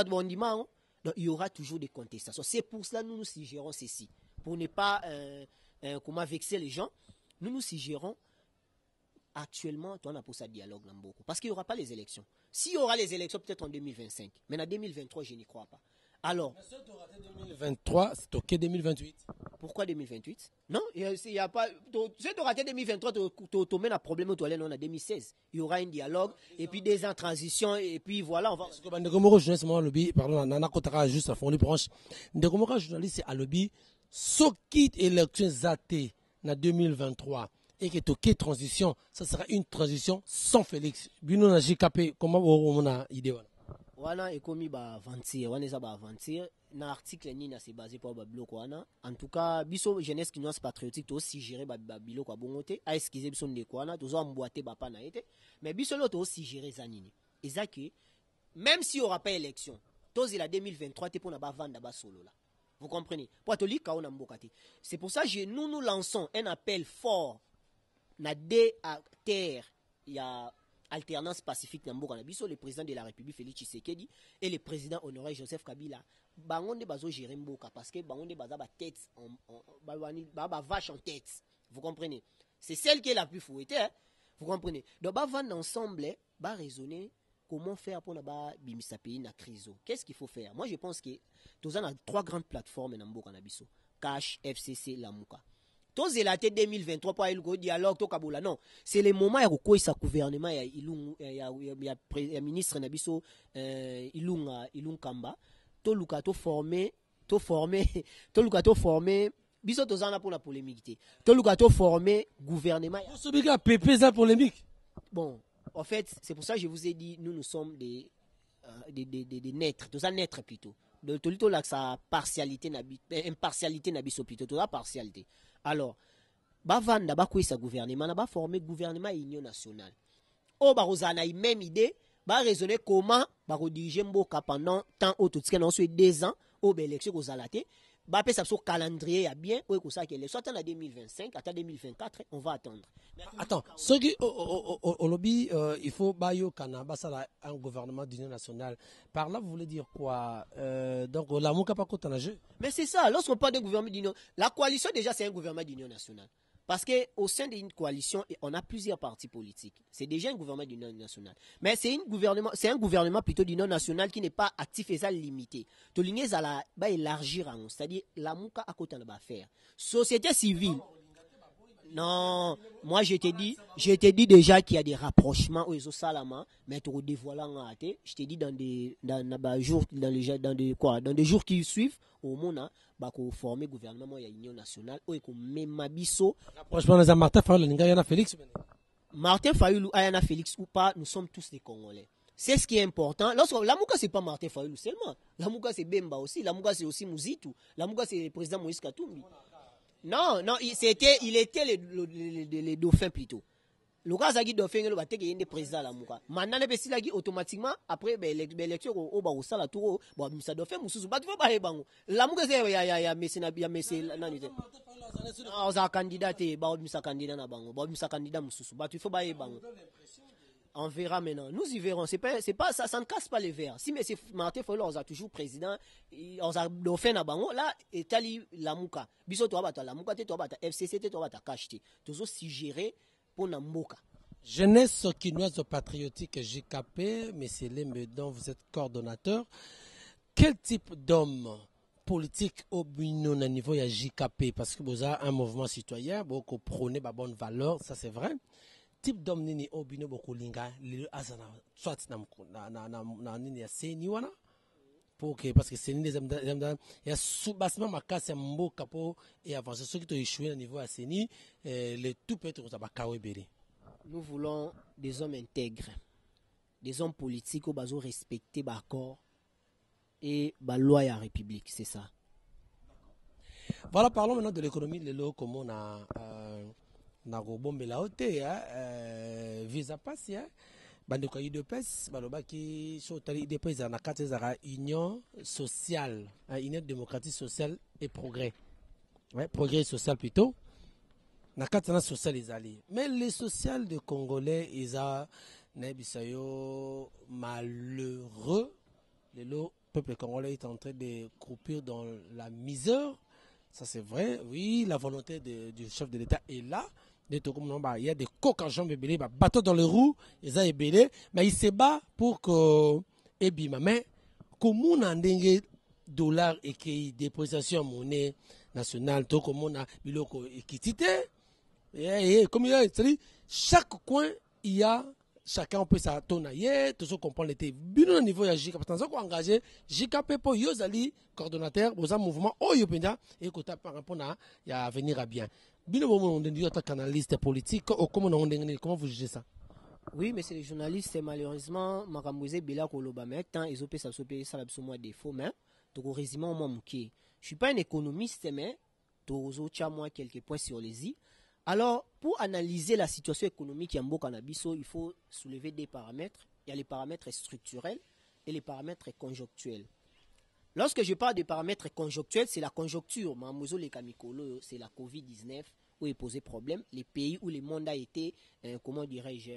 donc, il y aura toujours des contestations. C'est pour cela que nous suggérons ceci. Pour ne pas comment vexer les gens, nous suggérons actuellement, on a pour ça dialogue dans beaucoup. Parce qu'il n'y aura pas les élections. S'il y aura les élections, peut-être en 2025. Mais en 2023, je n'y crois pas. Alors. Mais si tu auras 2023, c'est OK 2028. Pourquoi 2028? Non, il n'y a pas. Si tu auras 2023, tu mets un problème au en 2016. Il y aura un dialogue, et puis des en transition, et puis voilà, on va. Parce que Ndegomoro, journaliste, moi, lobby, pardon, Nana Kotara, juste à fond, les branches. Ndegomoro, journaliste, à lobby, ce qui est élection zaté, en 2023. Et que toqué transition, ça sera une transition sans Félix. Bino na JKP, comment on a idée? Wana ekomi ba aventure, wana eza ba aventure na article ni na se basé pour ba biloko wana. En tout cas, biso jeunesse kinoise patriotique to aussi gérer ba biloko bongote, a excuser biso ndeko wana, tozo emboîter ba pa na été. Mais biso lo to aussi gérer zanini. Ezaki même si il y aura pas élection, tozi la 2023 te pour na ba vanda ba solo là. Vous comprenez? Pour toli ka ona mbokati. C'est pour ça que nous lançons un appel fort na deux à terre, il y a alternance pacifique na mboka na biso, le président de la République Félix Tshisekedi et le président honoré Joseph Kabila. Bangonde bazo gérer mboka parce que bangonde baza ba tête ba vache en tête. Vous comprenez? C'est celle qui est la plus fouettée, hein? Vous comprenez? Donc ba vendre ensemble, ba raisonner comment faire pour na ba bimisa pays na crise. Qu'est-ce qu'il faut faire? Moi je pense que tous on a 3 grandes plateformes na mboka na biso. Cash, FCC, Lamuka. Tous les 2023 pour le dialogue to Kabola non, c'est le moment où sa gouvernement il y a ministre Nabiso Ilung Kamba to luka to former biso to zana pour la polémique to luka to former gouvernement so biga PP za polémique. Bon, en fait, c'est pour ça que je vous ai dit nous sommes des de naître, tout ça naître plutôt. De tout là sa partialité impartialité na biso plutôt, tout la partialité. Alors, bavanda ba kwisa gouvernement na ba former gouvernement union nationale. O ba rozana même idée, ba raisonner comment ba diriger mboka pendant temps au tout on soit 2 ans au élection ko zalaté. Ba pe ça so calendrier ya bien ou ko ça que soit en 2025 à 2024 on va attendre. Attends, ce qui au lobby il faut bayo kanaba ça un gouvernement d'union nationale. Par là vous voulez dire quoi donc la mouka pas contre jeu. Mais c'est ça, lorsqu'on parle d'un gouvernement d'union, la coalition déjà c'est un gouvernement d'union nationale. Parce qu'au sein d'une coalition, on a plusieurs partis politiques. C'est déjà un gouvernement d'union nationale. Mais c'est un gouvernement plutôt d'union nationale qui n'est pas actif et ça limité. Tout l'union va élargir, c'est-à-dire la mouka à côté de la faire. Société civile. Non, moi je t'ai dit déjà qu'il y a des rapprochements aux Salama, mais tu dévoilant je t'ai dit dans des jours qui suivent au monde bah qu'on former gouvernement il y a union nationale ou qu'on même mabiso. Franchement les Martin Fayulu Yana Félix. Martin Fayulu Ayana Félix ou pas, nous sommes tous des Congolais. C'est ce qui est important. Lorsque la Mouka c'est pas Martin Fayulu seulement, la Mouka c'est Bemba aussi, la Mouka c'est aussi Muzitu, la Mouka c'est le président Moïse Katumbi. Non, il était les dauphins plutôt. Le cas Zagi dauphin il va être le président la Mouka. Maintenant le président automatiquement après l'élection au Baroussa la tour bon ça dauphin mususu ba tu ba bango. La Mouka c'est ya messé nani. On a candidat ba misa candidat na bango, ba misa candidat mususu ba tu faut ba bango. On verra maintenant. Nous y verrons. C'est pas ça ne casse pas les verres. Si mais c'est Martin Fayulu on a toujours président, on a dauphin na bango là et tali la Mouka. Biso to ba la Mouka to ba FCC to ba cacheté. Toujours suggérer pour na Mouka. Jeunesse kinoise patriotique JKP, monsieur Lembe dont vous êtes coordonnateur. Quel type d'homme politique au à niveau ya JKP parce que vous avez un mouvement citoyen, beaucoup prôner ba bonne valeur, ça c'est vrai. Type d'homme nini obino boko linga le azana soit na nini ya seni wana pour que parce que seni les ya soubassement makasi mboka po et avancer ceux qui ont échoué au niveau ya seni le tout peut être ba kawebere. Nous voulons des hommes intègres, des hommes politiques au bazo respecter ba accord et ba loi ya république, c'est ça. Voilà, parlons maintenant de l'économie de l'eau comme on a Nago bombe la haute visa pass bandeko de pes baloba ki so tali de pes na kati za union sociale union démocratique sociale et progrès progrès social plutôt na kati na social izali mais les social de congolais isa na bisayo malheureux le peuple congolais est en train de croupir dans la misère. Ça c'est vrai, oui, la volonté du chef de l'État est là. Il y a des coques en jambes ébélées, bateaux dans les roues, ils ont ébélé, mais il se bat pour que, mais comme on a des dollars et qui dépréciation monnaie nationale, tout comme on a biloko équité, comme il y a, c'est-à-dire, chaque coin, il y a, chacun peut s'attonailler, tout ce qu'on comprend l'été. Bien au niveau de JKP, parce qu'on engagé JKP pour Yozali, coordonnateur, pour un mouvement, Oyopenda, et qu'on par rapport à venir à bien. Bien au moment où on dit que canaliste politique, comment vous jugez ça? Oui, mais c'est les journalistes, malheureusement, Maramouze Bela Kolobamet, tant ils ont fait ça, ça a défaut, mais, tout au résumé, je ne suis pas un économiste, mais, tout moi quelques points sur les i. Alors, pour analyser la situation économique en Bokanabiso, il faut soulever des paramètres. Il y a les paramètres structurels et les paramètres conjonctuels. Lorsque je parle des paramètres conjonctuels, c'est la conjoncture. Mamozo le Kamikolo, c'est la Covid-19 où il posait problème. Les pays où le monde a été, comment dirais-je,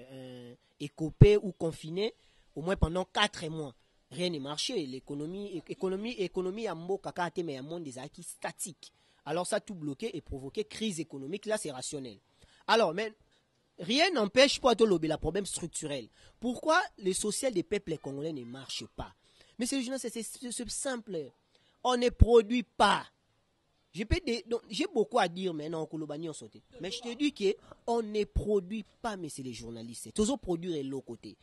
écopé ou confiné, au moins pendant 4 mois. Rien n'est marché. L'économie à Mbokaka, mais un monde des acquis statiques. Alors ça tout bloqué et provoqué crise économique, là c'est rationnel. Alors, mais rien n'empêche pas de lober le problème structurel. Pourquoi le social des peuples congolais ne marche pas? Mais c'est simple. On ne produit pas. J'ai beaucoup à dire maintenant, mais je te dis qu'on ne produit pas, mais c'est les journalistes. Toujours produire de l'autre côté.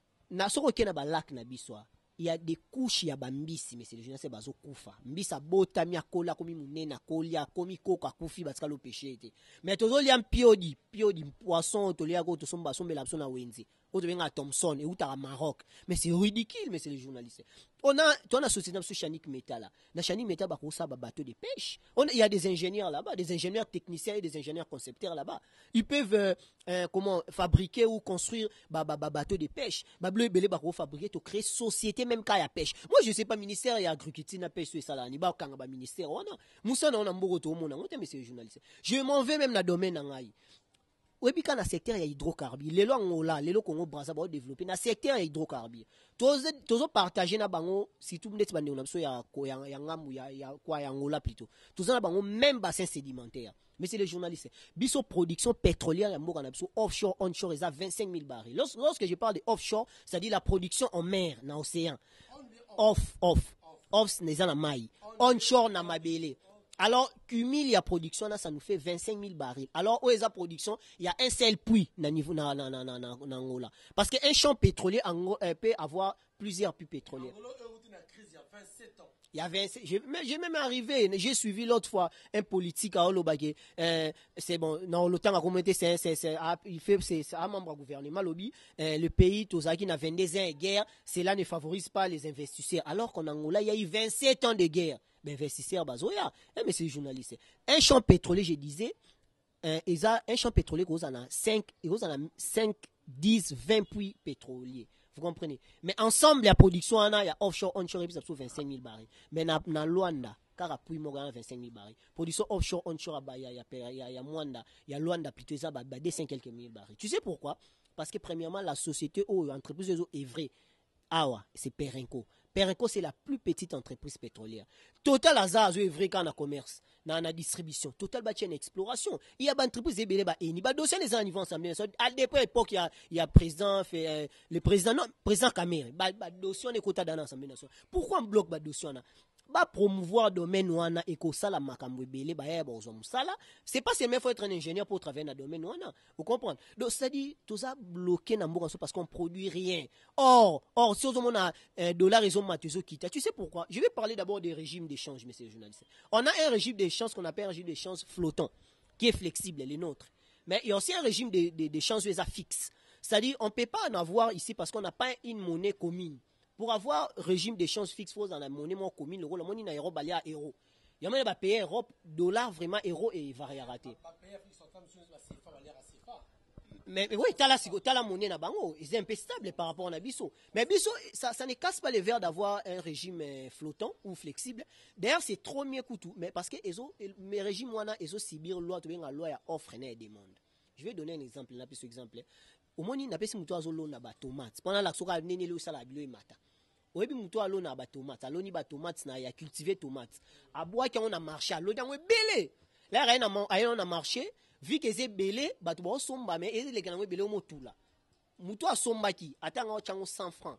Il y a des couches, il y a bambisi, mais c'est les journalistes bazo kufa. Mbisa bota mi akola komi munena kolia komi koka kufi baskalo péché. Mais toujours il y a un piodi poisson, tolia go to somba sombe la na wenzi. ou tu à Thomson et ou tu à Maroc. Mais c'est ridicule, mais c'est les journalistes. On a la société sur Chanik Meta là. Dans Chanik Meta, bah, ça, bah, bateau de pêche. Il y a des ingénieurs là-bas, des ingénieurs techniciens et des ingénieurs concepteurs là-bas. Ils peuvent comment fabriquer ou construire bateau de pêche. Bah, bleu belé bah, fabriquer, tu créer société même quand il y a pêche. Moi, je sais pas ministère il y a agriculture na pêche sur ça là. Ni bah quand ba ministère on a. Moussa on a mboro to mon on mais c'est journaliste. Je m'en vais même dans le domaine ngai. Oui, puis quand dans le secteur il y a hydrocarbures, les lois les lois Congo Brazza va développer dans le secteur il y a hydrocarbures. Tous partager na bango si tout net bande on a so ya ngam ya quoi ya ngola plutôt. Tous na bango même bassin sédimentaire. Mais c'est les journalistes. Biso production pétrolière ya mboka na biso offshore onshore ils a 25 000 barils. Lorsque je parle de offshore, c'est-à-dire la production en mer, dans l'océan. Off n'est pas la maille. Onshore na mabele. Alors, cumul la production, là, ça nous fait 25 000 barils. Alors, où est la production? Il y a un seul puits dans niveau Angola. Parce qu'un champ pétrolier peut avoir plusieurs puits pétroliers. Il y a 27 ans. J'ai même arrivé, j'ai suivi l'autre fois un politique à Olobake. C'est bon, dans le temps à communauté, il fait, c'est un membre du gouvernement, lobby. Le pays, tous qui n'a 22 ans de guerre, cela ne favorise pas les investisseurs. Alors qu'en Angola, il y a eu 27 ans de guerre. Investisseurs bazoya, mais c'est journaliste. Un champ pétrolier, je disais, un champ pétrolier, il y a 5, 10, 20 puits pétroliers. Vous comprenez? Mais ensemble, la production, il y a offshore, onshore, il y a 25 000 barils. Mais dans Luanda, car à puits, il y a 25 000 barils. Production offshore, onshore, il y a Mwanda, il y a Luanda, plutôt, ça, des 5 quelques mille barils. Tu sais pourquoi? Parce que, premièrement, la société, l'entreprise est vraie. Ah ouais, c'est Perenco. Perenco, c'est la plus petite entreprise pétrolière. Total Azaz est vrai quand on a commerce, dans la distribution. Total Batien exploration. Il y a des entreprises qui sont il y a dossier les niveau ensemble. À l'époque, il y a président, le président Kamere. Dossier on est côté dans l'ensemble. Pourquoi on bloque le dossier? Ba promouvoir domaine wana ekosala makambo ebele ba ya bozo musala, c'est pas seulement faut être un ingénieur pour travailler dans domaine wana, vous comprenez? Donc ça dit tout ça bloqué dans mboka parce qu'on produit rien. Or si on a dollar ils ont matuzo kita. Tu sais pourquoi? Je vais parler d'abord des régimes d'échange, messieurs les journalistes. On a un régime d'échange qu'on appelle un régime d'échange flottant qui est flexible, les nôtres. Mais il y a aussi un régime d'échange fixe. C'est-à-dire on peut pas en avoir ici parce qu'on n'a pas une monnaie commune. Pour avoir régime d'échange fixe, il faut dans la monnaie commune, l'euro, la monnaie na euro, balia euro. Il y a même des pays Europe, dollar vraiment euro et variété. Mais oui, tu as la monnaie na bango, c'est un peu stable par rapport à Bisso. Mais Bisso, ça ne casse pas les verres d'avoir un régime flottant ou flexible. D'ailleurs, c'est trop mieux que tout. Mais parce que mes régimes, moi, ils ont subir loi, tu vois, la loi offre et demande. Je vais donner un exemple, là, puis ce exemple. Au moins, il n'a pas si muto azolo na ba tomate. Pendant la soka nene le sala bilo mata. Oyebi muto alo na ba tomate, alo ni ba tomate na ya cultiver tomate. Aboa ki on a marché, alo dango belé. Là rien on a marché, vu que c'est belé, ba to ba somba mais et les gango belé o motula. Muto asomba ki, atanga o chango 100 francs.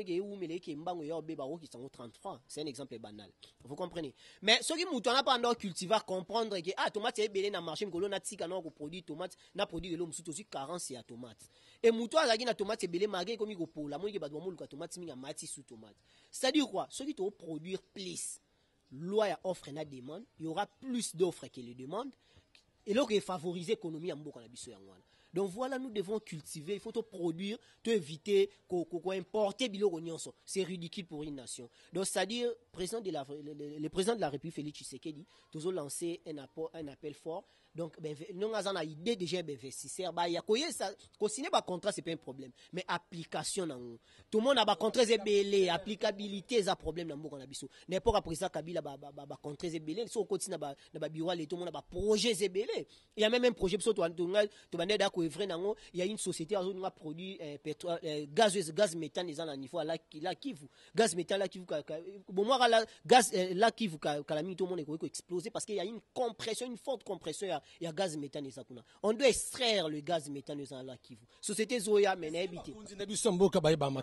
C'est un exemple banal. Vous comprenez? Mais ce qui mouton n'a pas encore cultivé comprendre que tomate est belé dans le marché, mais tika non produit tomate, n'a produit de l'homme aussi carence à tomate. Et mouton a gagné na tomate belé malgré comme il pour la moitié de tomate minga mati sous tomate. C'est-à-dire quoi? Ce qui doit produire plus, loi à offre et la demande, il y aura plus d'offres que les demandes. Et là, il faut favoriser l'économie en beaucoup de donc voilà, nous devons cultiver, il faut tout produire, tout éviter qu'on importe c'est ridicule pour une nation. Donc c'est-à-dire, le président de la République, Félix Tshisekedi, toujours lancé un appel fort. Donc, nous avons une idée déjà d'investisseurs. Il y a un contrat, ce n'est pas un problème. Mais application, tout le monde a un contrat, c'est belé. Applicabilité, c'est un problème. N'importe quel président Kabila a un contrat, c'est belé. Si on continue à un bureau, tout le monde a un projet, c'est belé. Il y a même un projet, il y a une société qui a produit gaz méthane, ils ont un niveau là qui vous. Gaz méthane, là qui vous. Bon, moi, gaz là qui vous, tout le monde est explosé parce qu'il y a une compression, une forte compression. Il y a gaz méthane et ça. On doit extraire le gaz méthane et ça là qui vous. Société Zoya mais n'habité. C'est pour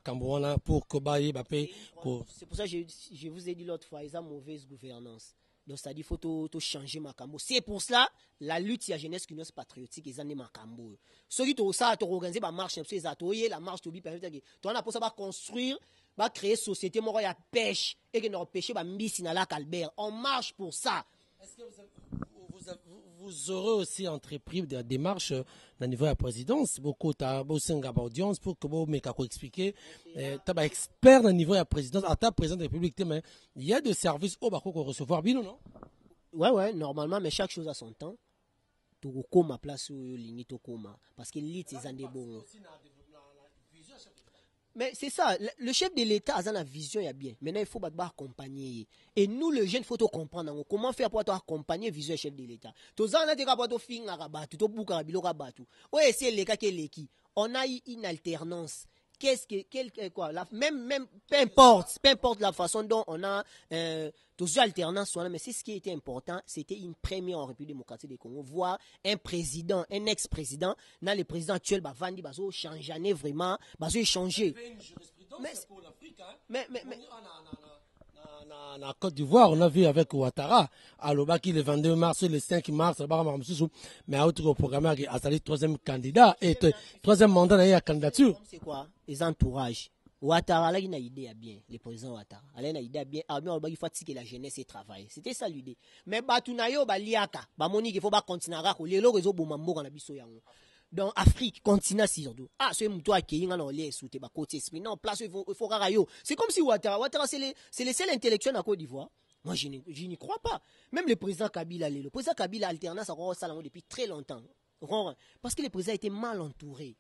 ça que je vous ai dit l'autre fois, ils ont mauvaise gouvernance. Donc c'est-à-dire faut tout changer Makambo. C'est pour cela la lutte la jeunesse qui nous patriotique ils ont Makambo. Ceux qui ont ça organiser ba marche c'est ça la marche to bi permettre que on a pour ça va construire va créer société moro ya pêche et que nous pêcher ba mbisi na lac Albert. On marche pour ça. Est-ce que vous vous aurez aussi entrepris des démarches au niveau de la présidence. Beaucoup d'audience pour que vous expliquer. Tu es expert au niveau de la présidence. À ta présidente de la République, mais il y a des services au Bako qu'on recevoir, bien ou non? Ouais, normalement, mais chaque chose a son temps. Tu as ma place où il parce que l'élite, c'est un des bons. Mais c'est ça, le chef de l'État a la vision, il y a bien. Maintenant, il faut accompagner. Et nous, les jeunes, il faut comprendre comment faire pour accompagner la vision du chef de l'État. On a eu une alternance. Peu importe la façon dont on a tous alternance, mais c'est ce qui était important, c'était une première en République démocratique du Congo, voir un président, un ex-président, dans le président actuel, Vandi, changer vraiment, changer. Mais en Côte d'Ivoire, on a vu avec Ouattara, à l'Obaki le 22 mars, le 5 mars, mais à autre programme, à le troisième candidat, et troisième mandat dans la candidature. C'est quoi? Les entourages. Ouattara, là, il a une idée bien, le président Ouattara. Il a une idée bien, il faut que la jeunesse travaille. C'était ça l'idée. Mais, Batunayo, Liaka, Monique, il faut continuer à rouler le réseau Boumambo dans la Bissoyango. Dans Afrique, continent surtout. Ah, c'est toi qui est en l'air sous tes côtés. Non, place, il faut rayo. C'est comme si Ouattara, c'est le seul intellectuel en Côte d'Ivoire. Moi, je n'y crois pas. Même le président Kabila, alternance à Salamo depuis très longtemps. Parce que le président était mal entouré.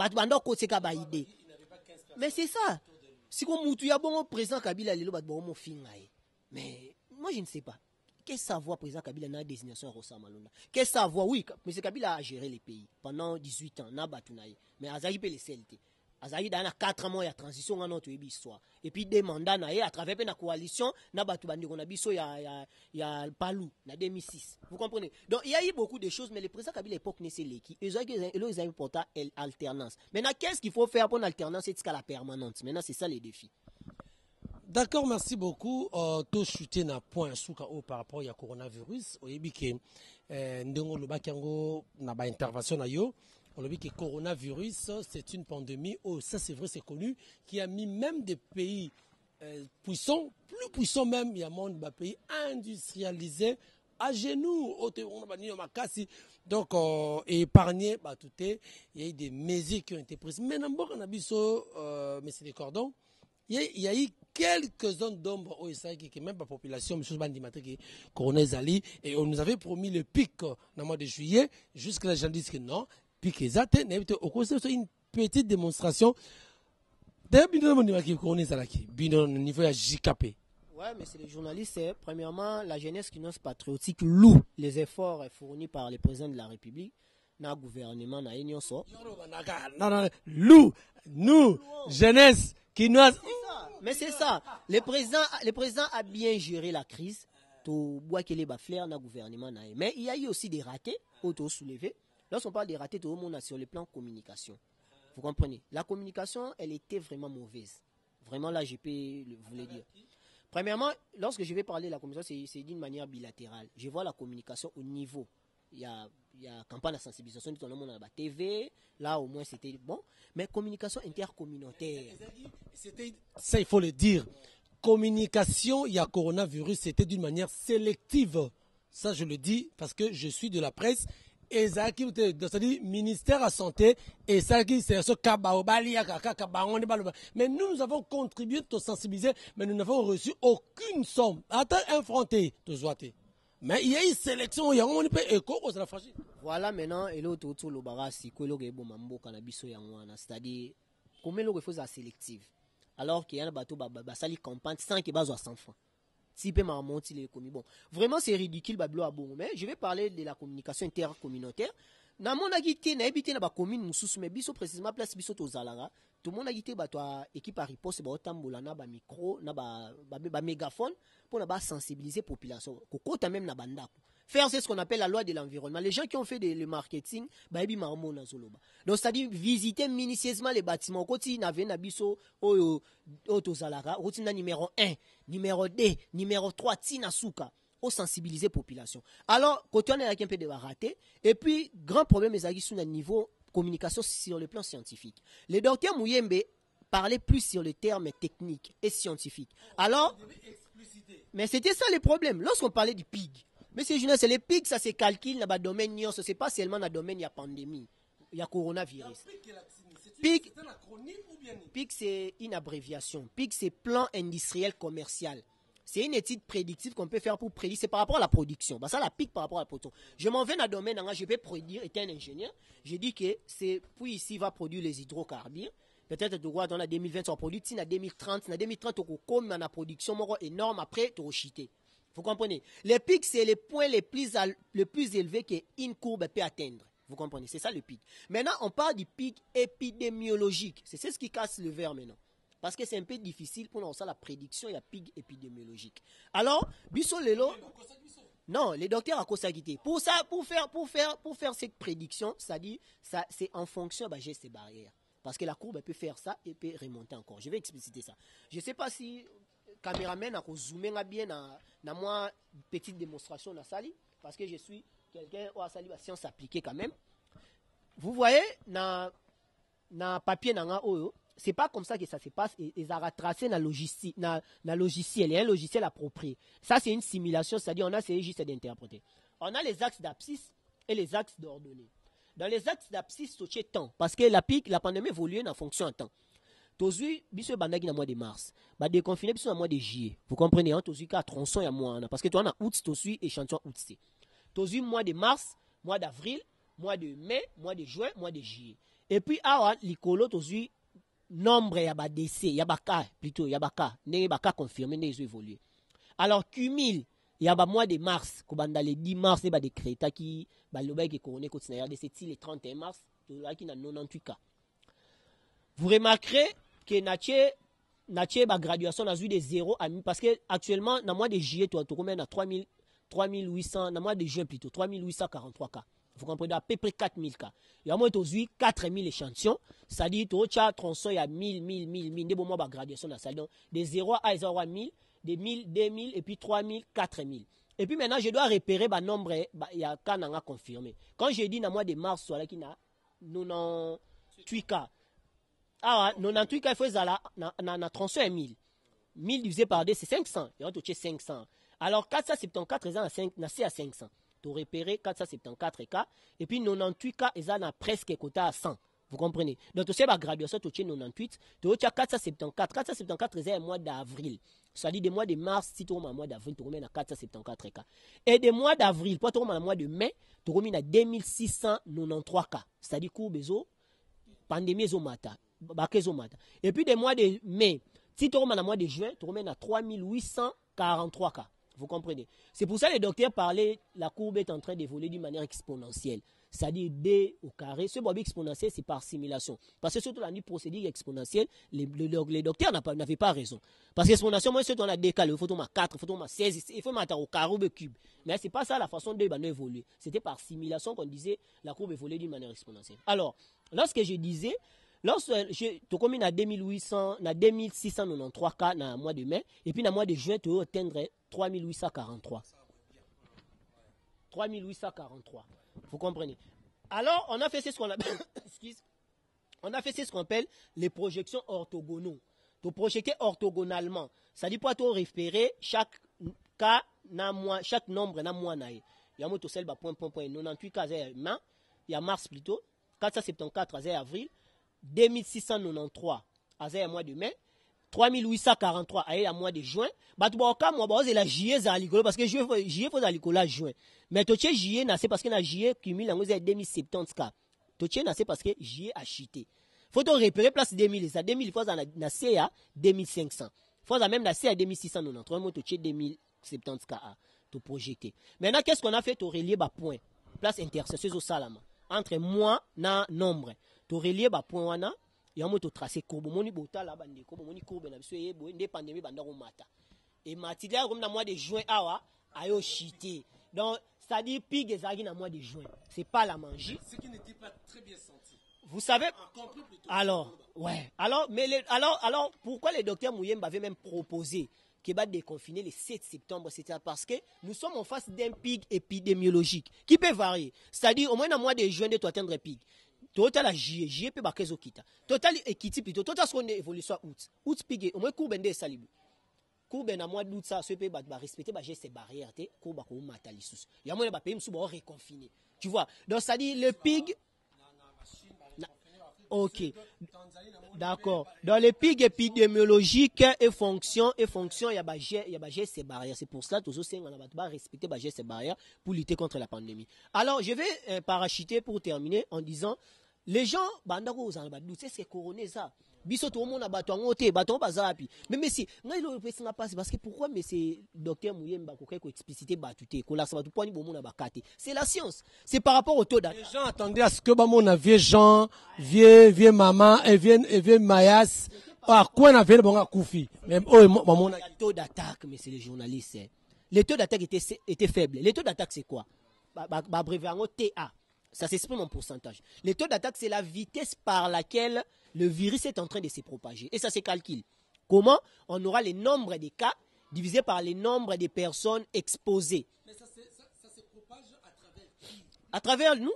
Mais c'est ça. Si comme il y a bon président Kabila, mais moi, je ne sais pas. Qu'est-ce que ça voit, président Kabila, dans la désignation Rosa Malonda? Qu'est-ce que ça voit? Oui, M. Kabila a géré les pays pendant 18 ans, mais Azaï peut les CLT. Azaï, dans 4 mois, il y a transition dans notre histoire. Et puis, des mandats, à travers la coalition, il y a Palou, en 2006. Vous comprenez? Donc, il y a eu beaucoup de choses, mais le président Kabila, à l'époque, n'est pas l'équipe. Ils ont important l'alternance. Maintenant, qu'est-ce qu'il faut faire pour l'alternance? C'est la permanente. Maintenant, c'est ça les défis. D'accord, merci beaucoup. Tout chuté na point par rapport au coronavirus. Au début que ndongo lobakango na ba intervention na yo. On a vu que le coronavirus, c'est une pandémie. Oh, ça c'est vrai, c'est connu, qui a mis même des pays puissants, plus puissants même, il y a monde des pays industrialisés à genoux. Donc, épargné, il y a eu des mesures qui ont été prises. Mais d'abord, on a vu ça, mais c'est des cordons. Il y a eu quelques zones d'ombre au Israël qui même la population, M. Bandimaté, qui Corona Zali, et on nous avait promis le pic dans le mois de juillet. Jusque-là, les gens disent que non. Pic exact, au cours de une petite démonstration. D'ailleurs, au niveau de JKP. Ouais, mais c'est les journalistes. Premièrement, la jeunesse qui n'ose patriotique loue les efforts fournis par le président de la République, dans le gouvernement, dans l'Union. Non, loue, nous, jeunesse. Mais c'est ça. Le président a bien géré la crise. Mais il y a eu aussi des ratés auto-soulevés. Lorsqu'on parle des ratés, tout le monde est sur le plan communication. Vous comprenez? La communication, elle était vraiment mauvaise. Vraiment, là, je peux vous le dire. Premièrement, lorsque je vais parler de la communication, c'est d'une manière bilatérale. Je vois la communication au niveau. Il y a campagne de sensibilisation tout le monde à la TV. Là, au moins, c'était bon. Mais communication intercommunautaire. Ça, il faut le dire. Communication, il y a coronavirus, c'était d'une manière sélective. Ça, je le dis parce que je suis de la presse. Et ça, c'est-à-dire ministère de la Santé, et ça, c'est ce mais nous avons contribué à sensibiliser, mais nous n'avons reçu aucune somme. Attends, infronté, mais il y a une sélection, il y a un peu écho, c'est la fragile. Voilà maintenant, et l'autre, le barrage, c'est-à-dire, comment il faut la sélective. Alors qu'il y a un bateau, ça lui campagne sans qu'il y ait 100 francs. Si peut monter les commis. Bon, vraiment c'est ridicule mais je vais parler de la communication intercommunautaire. Dans mon agité, na habité na ba commune mususu mais biso précisément place biso to zalanga. Tout le monde agité ba toi équipe à riposte ba otambola na ba micro, na ba mégaphone pour na ba sensibiliser population. Kokota même na bandako. Faire c'est ce qu'on appelle la loi de l'environnement. Les gens qui ont fait le marketing, ba ebi marmo na zoloba. Donc c'est-à-dire visiter minutieusement les bâtiments. Koti na vena biso oyo tozalaka, route numéro 1, numéro 2, numéro 3 tina suka. Au sensibiliser population. Alors, côté on est un peu de raté. Et puis, grand problème, les agis sur un niveau communication sur le plan scientifique. Le docteur Mouyembe parlait plus sur les termes techniques et scientifiques. Alors, mais c'était ça le problème. Lorsqu'on parlait du PIG, Monsieur Journal, c'est les pics, ça se calcule dans le domaine, ce n'est pas seulement dans le domaine de la pandémie, il y a coronavirus. PIC, c'est un acronyme ou bien PIC, c'est une abréviation. PIC, c'est plan industriel commercial. C'est une étude prédictive qu'on peut faire pour prédire. C'est par rapport à la production. Bah, ça, la PIC par rapport à la production. Je m'en vais dans le domaine, je vais produire, étant un ingénieur. Je dis que c'est pour ici, va produire les hydrocarbures. Peut-être que dans la 2020, tu vas produire, en 2030, en 2030, tu vas comme dans la production énorme, après, tu vas chiter. Vous comprenez? Les pics, c'est les points les plus élevés qu'une courbe peut atteindre. Vous comprenez? C'est ça le pic. Maintenant, on parle du pic épidémiologique. C'est ce qui casse le verre maintenant. Parce que c'est un peu difficile pour nous faire la prédiction, il y a pic épidémiologique. Alors, Bissot Lelo. Non, les docteurs ont consacré. Pour ça, pour faire cette prédiction, ça dit, ça, c'est en fonction de gestes et barrières. Parce que la courbe elle peut faire ça et peut remonter encore. Je vais expliciter ça. Je ne sais pas si caméraman a zoomé bien dans moi petite démonstration dans Sali parce que je suis quelqu'un qui a sali la science appliquée quand même. Vous voyez dans papier dans oyo, c'est pas comme ça que ça se passe et ils ont retracé dans logiciel, il y a un logiciel approprié. Ça c'est une simulation, c'est-à-dire on a essayé juste d'interpréter. On a les axes d'abscisse et les axes d'ordonnée. Dans les axes d'abscisse, c'est temps parce que la pandémie évolue en fonction de temps. Tozu biso bandaki na mois de mars ba déconfiné biso na mois de juillet. Vous comprenez hein, tozu ka tronçon ya mois parce que toi na août tozu échantillon août c'est. Tozu mois de mars, mois d'avril, mois de mai, mois de juin, mois de juillet. Et puis awa likolo tozu nombre ya ba décès, ya ba cas plutôt, ya ba cas, ndenge ba cas confirmé ndenge évoluer. Alors cumul ya ba mois de mars ko banda le 10 mars ba décréta qui ba loba ki couronné continue ya décès le 31 mars to la ki na 98 cas. Vous remarquerez que Natché, ma graduation, a eu de 0 à 1000, parce que actuellement, dans le mois de juillet, tu as 3800, dans le mois de juin plutôt, 3843 cas. Vous comprenez, à peu près 4000 cas. Il y a moins de 4000 échantillons, c'est-à-dire que tu as tronçon, il y a 1000, des mois de graduation dans le salon, de 0 à 0 à 1000, de 1000, 2000, et puis 3000, 4000. Et puis maintenant, je dois repérer le nombre, il y a cas n'a confirmé. Quand je dis dans le mois de mars, soit là, il y a 98 cas. Ah, 98 cas, il faut na tronçon 1000. 1000 divisé par 2, c'est 500. Il y a 500. Alors, 474, c'est à 500. Tu repères 474 cas. Et puis, 98 cas, ils ont presque côté à 100. Vous comprenez? Donc, tu sais, la graduation, tu as 98. Tu as 474. 474, c'est un mois d'avril. C'est-à-dire, des mois de mars, si tu as un mois d'avril, tu remets à 474 cas. Et des mois d'avril, pour tu as un mois de mai, tu remets à 2693 cas. C'est-à-dire, courbezo, pandémie, zomata. Et puis des mois de mai, si tu remets dans le mois de juin, tu remets à 3843 cas. Vous comprenez? C'est pour ça que les docteurs parlaient, la courbe est en train d'évoluer d'une manière exponentielle. C'est-à-dire D au carré. Ce bobby exponentiel, c'est par simulation. Parce que surtout dans la procédure exponentielle, les docteurs n'avaient pas raison. Parce que l'exponentielle, moi, surtout on a décalé, il faut tomber à 4, il faut tomber à 16, il faut mettre au carré ou au cube. Mais ce n'est pas ça la façon de évoluer. C'était par simulation qu'on disait la courbe évoluait d'une manière exponentielle. Alors, lorsque je disais, lorsque tu commis à 2800, à 2693 cas dans le mois de mai, et puis dans le mois de juin, tu atteindre 3843. 3843. Vous comprenez? Alors, on a fait ce qu'on appelle, on a fait ce qu'on appelle les projections orthogonaux. Tu projeter orthogonalement. Ça dit pas tu référer chaque cas, chaque nombre dans mois. Il y a un seul point, 98 cas, il y a mars plutôt, 474 à avril, 2693 à mois de mai, 3843 à mois de juin. Bah tu vois moi c'est la juillet à l'école parce que juillet faut à l'école à juin. Mais tu sais juillet c'est parce que na juillet cumule en 2070 cas. Tu sais c'est parce que juillet a chuté. Faut te repérer place 2000 ça 2000 fois na CA 2500. Faut même na CA 2693 moi tu sais 2070 cas tu projeter. Maintenant qu'est-ce qu'on a fait? Tu relier ba point. Place intersection au salama entre moi na nombre. Tu relier ba point wana il y a un tracé courbe moni bota la bande courbe courbe na biso yebo ndé pandémie banda ko mata et matila comme dans mois de juin awa ayo chité donc ça dit pig ezaki dans mois de juin c'est pas la magie ce qui n'était pas très bien senti. Vous savez alors ouais alors mais alors pourquoi les docteurs Mouyemba avaient même proposé qui va déconfiner le 7 septembre, c'était parce que nous sommes en face d'un pic épidémiologique qui peut varier. C'est-à-dire, au moins dans le mois de juin, tu atteindre un pic. Total à juillet peut baquer au kita. Total équité plutôt. Total ce qu'on évolue soit août. Août pic, au moins courbe de salibu. Courbe na mois d'août ça, ce pays va respecter ba geste barrière té, courbe ko mata lissus. Ya moyen ba pays msou ba reconfiner. Tu vois. Donc ça dit le pig. OK. D'accord. Dans les pics épidémiologiques et fonction, il y a des gestes barrières. C'est pour cela que tous on va respecter les gestes barrières pour lutter contre la pandémie. Alors, je vais parachuter pour terminer en disant, les gens, c'est ce que couronner ça. Biso tout le monde a battu en côté, bâton pas zapi. Mais si, moi il a pas parce que pourquoi mais c'est docteur Mouyemba ko expliciter batuté, ko la ça tout point ni bon monde bakate. C'est la science. C'est par rapport au taux d'attaque. Les gens attendaient à ce que mon vieux Jean, vieux maman et vieux Mayas à quoi on avait bon Koufi. Même maman le taux d'attaque mais c'est les journalistes. Hein. Les taux d'attaque étaient faibles. Les taux d'attaque c'est quoi? Abréviation TA. Ça s'exprime en pourcentage. Les taux d'attaque, c'est la vitesse par laquelle le virus est en train de se propager. Et ça se calcule. Comment? On aura le nombre de cas divisé par le nombre de personnes exposées. Mais ça se propage à travers qui? À travers nous?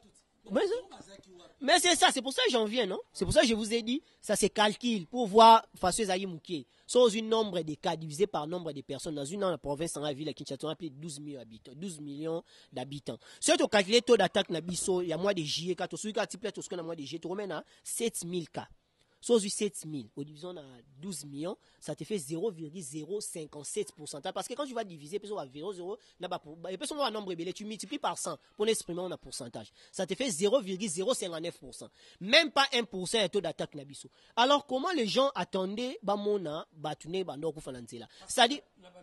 Mais c'est ça, c'est pour ça que j'en viens, non? C'est pour ça que je vous ai dit, ça se calcule pour voir Fasseuse Aïmouké. Sans un nombre de cas divisé par nombre de personnes dans une province, dans la ville, à Kinshasa, on a plus de 12 millions d'habitants. Si tu calcules le taux d'attaque, il y a moins de J, quand tu as moins de J, tu remets à 7000 cas. Sans 7000, au division à 12 millions, ça te fait 0,057%. Parce que quand tu vas diviser, tu vas 0,0, un nombre belé, tu multiplies par 100 pour exprimer un pourcentage. Ça te fait 0,059%. Même pas 1% de taux d'attaque nabiso. Alors, comment les gens attendaient, bamona, batune, bandoko fananzela? C'est-à-dire,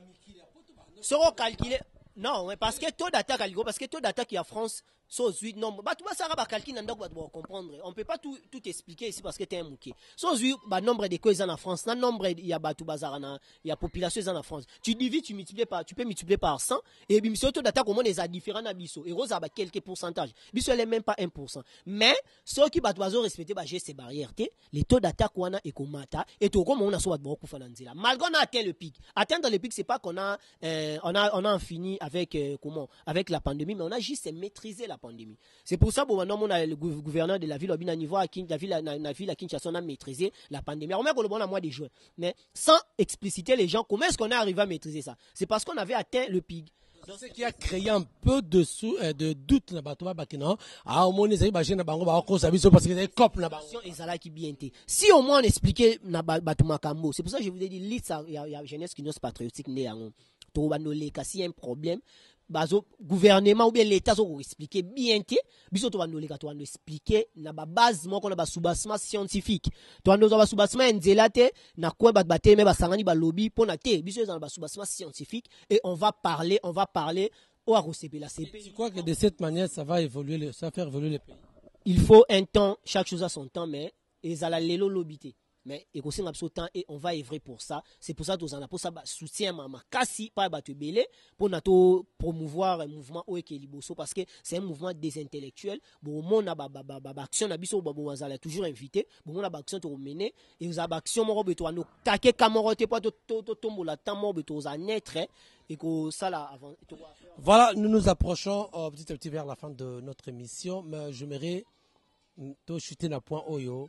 seront calculés. Non, parce que taux d'attaque il y a France, so 8 nombres. Bah, tu vas savoir, calculer, comprendre. On ne peut pas tout expliquer ici parce que tu es un mouquet. So 8, nombre de causes en France, nombre, il y a Batou Bazar, il y a population en France. Tu divises, tu peux multiplier par 100, et bien, le taux d'attaque, au moins, les différents abisso. Et rose, a quelques pourcentages. Bisso, elle n'est même pas 1%. Mais, ceux qui battent respecter, ces barrières, les taux d'attaque, on a écomata, et tout, comme on a soit beaucoup fananzila. Malgré on a atteint le pic. Atteindre le pic, c'est pas qu'on a, on a fini avec, avec la pandémie, mais on a juste maîtrisé la pandémie. C'est pour ça, bon, maintenant, on a le gouverneur de la ville, la ville à Kinshasa, on a maîtrisé la pandémie. On a le mois de juin. Mais sans expliciter les gens, comment est-ce qu'on est arrivé à maîtriser ça? C'est parce qu'on avait atteint le pic. Ce qui a créé un peu de doute na batuma bakina a au moins les imaginer na bango ba ko sabiso parce que des cop na bango ezala qui bien té. Si au moins on expliquait na batuma kambo, c'est pour ça que je vous ai dit lit ça il y a jeunesse qui nous patriotique né yango. To banolé kasi un problème bazo gouvernement ou bien l'état so expliquer bien té biso to banolé ka to expliquer na ba base moko na ba soubassement scientifique. To ando ba soubassement nzela té na quoi baté mais ba sangani ba lobby pour na té biso za ba soubassement scientifique et on va parler au RCP la CP. Tu crois que de cette manière ça va faire évoluer le pays? Il faut un temps, chaque chose a son temps mais ils ala lelo lobité. Mais et on va œuvrer pour ça. C'est pour ça que nous avons soutien mama kasi pas battu belé pour nous promouvoir un mouvement Oekeliboso parce que c'est un mouvement désintellectuel. Bon mon a action na biso babo wazala toujours invité. Bon on a action to mener et nous avons action mo beto no take camorote pas to tombola tamo beto za naître et que ça là avant. Voilà, nous nous approchons petit à petit vers la fin de notre émission, mais j'aimerais to chuter na point oyo.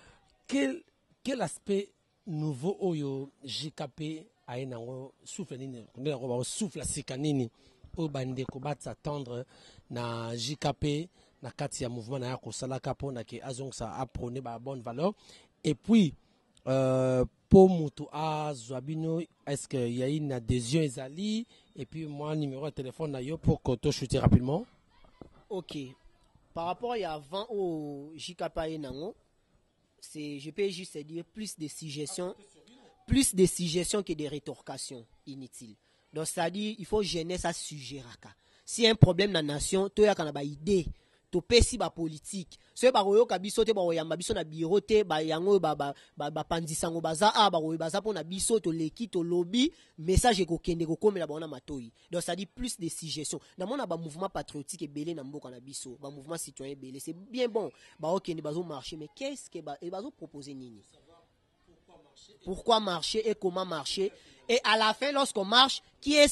Quel aspect nouveau oyo JKP aenango souffle nini on souffle sikanini o bande ko s'attendre na JKP na kati ya mouvement na ko salaka pona ke azong sa apprendre ba bonne valeur et puis pour mutu azwabino est-ce qu'il y a une adhésion ezali et puis moi numéro de téléphone na yo pour que to chuter rapidement. OK. Par rapport à avant au JKP aenango je peux juste dire plus de suggestions que de rétorcations inutiles. Donc, c'est-à-dire, il faut gêner ça sujet. Si y a un problème dans la nation, tu as une idée, tu peux si ba politique. Si tu as une idée, tu as bureau, tu as une pandisango baza, baza pour na biso, tu leki, tu lobby, message ko kende ko comme la bona matoi. Donc, c'est-à-dire plus de suggestions. Dans mon mouvement patriotique et belé na mboka na biso, mouvement citoyen belé, c'est bien bon. Ok, ne bazo marcher, mais qu'est-ce que bazo proposer nini? Pourquoi marcher et comment marcher? Et à la fin, lorsqu'on marche,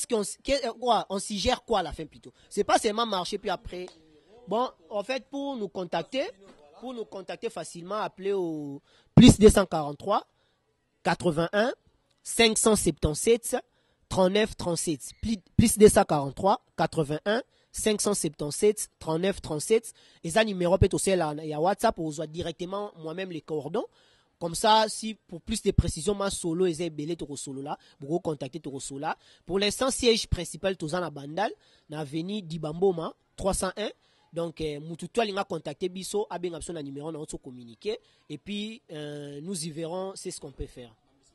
on s'y gère quoi à la fin plutôt? C'est pas seulement marcher puis après. Bon, en fait, pour nous contacter facilement, appelez au plus 243 81 577 39 37 plus 243 81 577 39 37 et ça numéro peut aussi là il y a WhatsApp pour vous directement moi-même les cordons comme ça si pour plus de précision ma solo et belé to solo là pour contacter to solo là pour l'instant siège principal to na Bandal na avenue Dibamboma 301 donc mututu alinga contacter biso abenga biso na numéro na auto communiquer et puis nous y verrons c'est ce qu'on peut faire.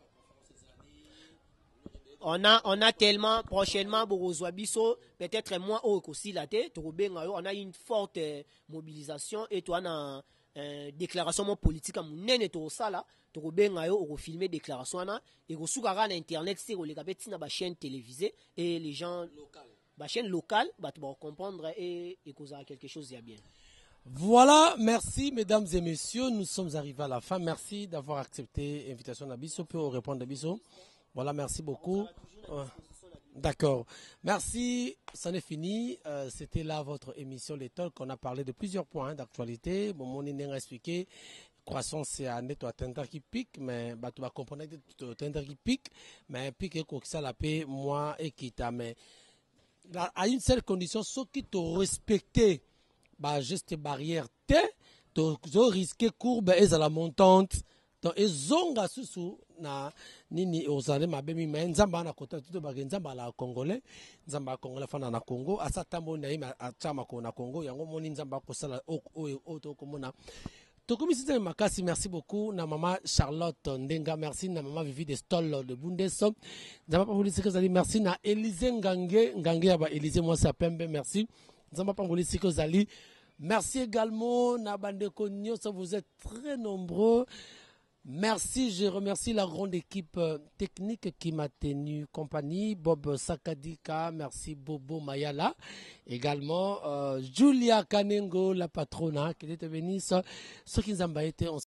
On a tellement prochainement Borozwabiso, peut-être moins haut aussi la tête, on a une forte mobilisation et toi on a déclaration politique à mon nene to sala, to au filmer déclaration na et au soukara na internet c'est au legabeti na ba chaîne télévisée et les gens locales. Ba chaîne locale ba comprendre et causer quelque chose y a bien. Voilà, merci mesdames et messieurs, nous sommes arrivés à la fin. Merci d'avoir accepté l'invitation d'Abisso pour répondre à Abisso. Voilà, merci beaucoup. D'accord. Merci, ça n'est fini. C'était là votre émission Les Talks. On a parlé de plusieurs points d'actualité. Bon, mon a expliqué. Croissance, c'est un netto atteindre qui pique, mais tu vas comprendre que atteindre qui pique, mais pique et ça la paix, moi et qui t'a. Mais à une seule condition, ceux qui t'ont respecté, juste barrière, tu risqué courbe et à la montante. Donc ezonga susu na nini ozale mabemi mais nzamba na kota tuto bage nzamba la congolais nzamba congolais fana na Congo asatambo na ima atama ko na Congo yango moni nzamba ko sala o to ko mona to komi site makasi. Merci beaucoup na mama Charlotte Ndenga, merci na mama Vivi de Stol de Bundeso nzamba pa polisi zali, merci na Élysée Ngange ya ba Élysée moi ça pembe, merci nzamba pa polisi zali, merci également na bandeko nyonso, vous êtes très nombreux. Merci, je remercie la grande équipe technique qui m'a tenu compagnie. Bob Sakadika, merci Bobo Mayala. Également, Julia Kanengo, la patronne, qui était venue. Ceux qui nous ont été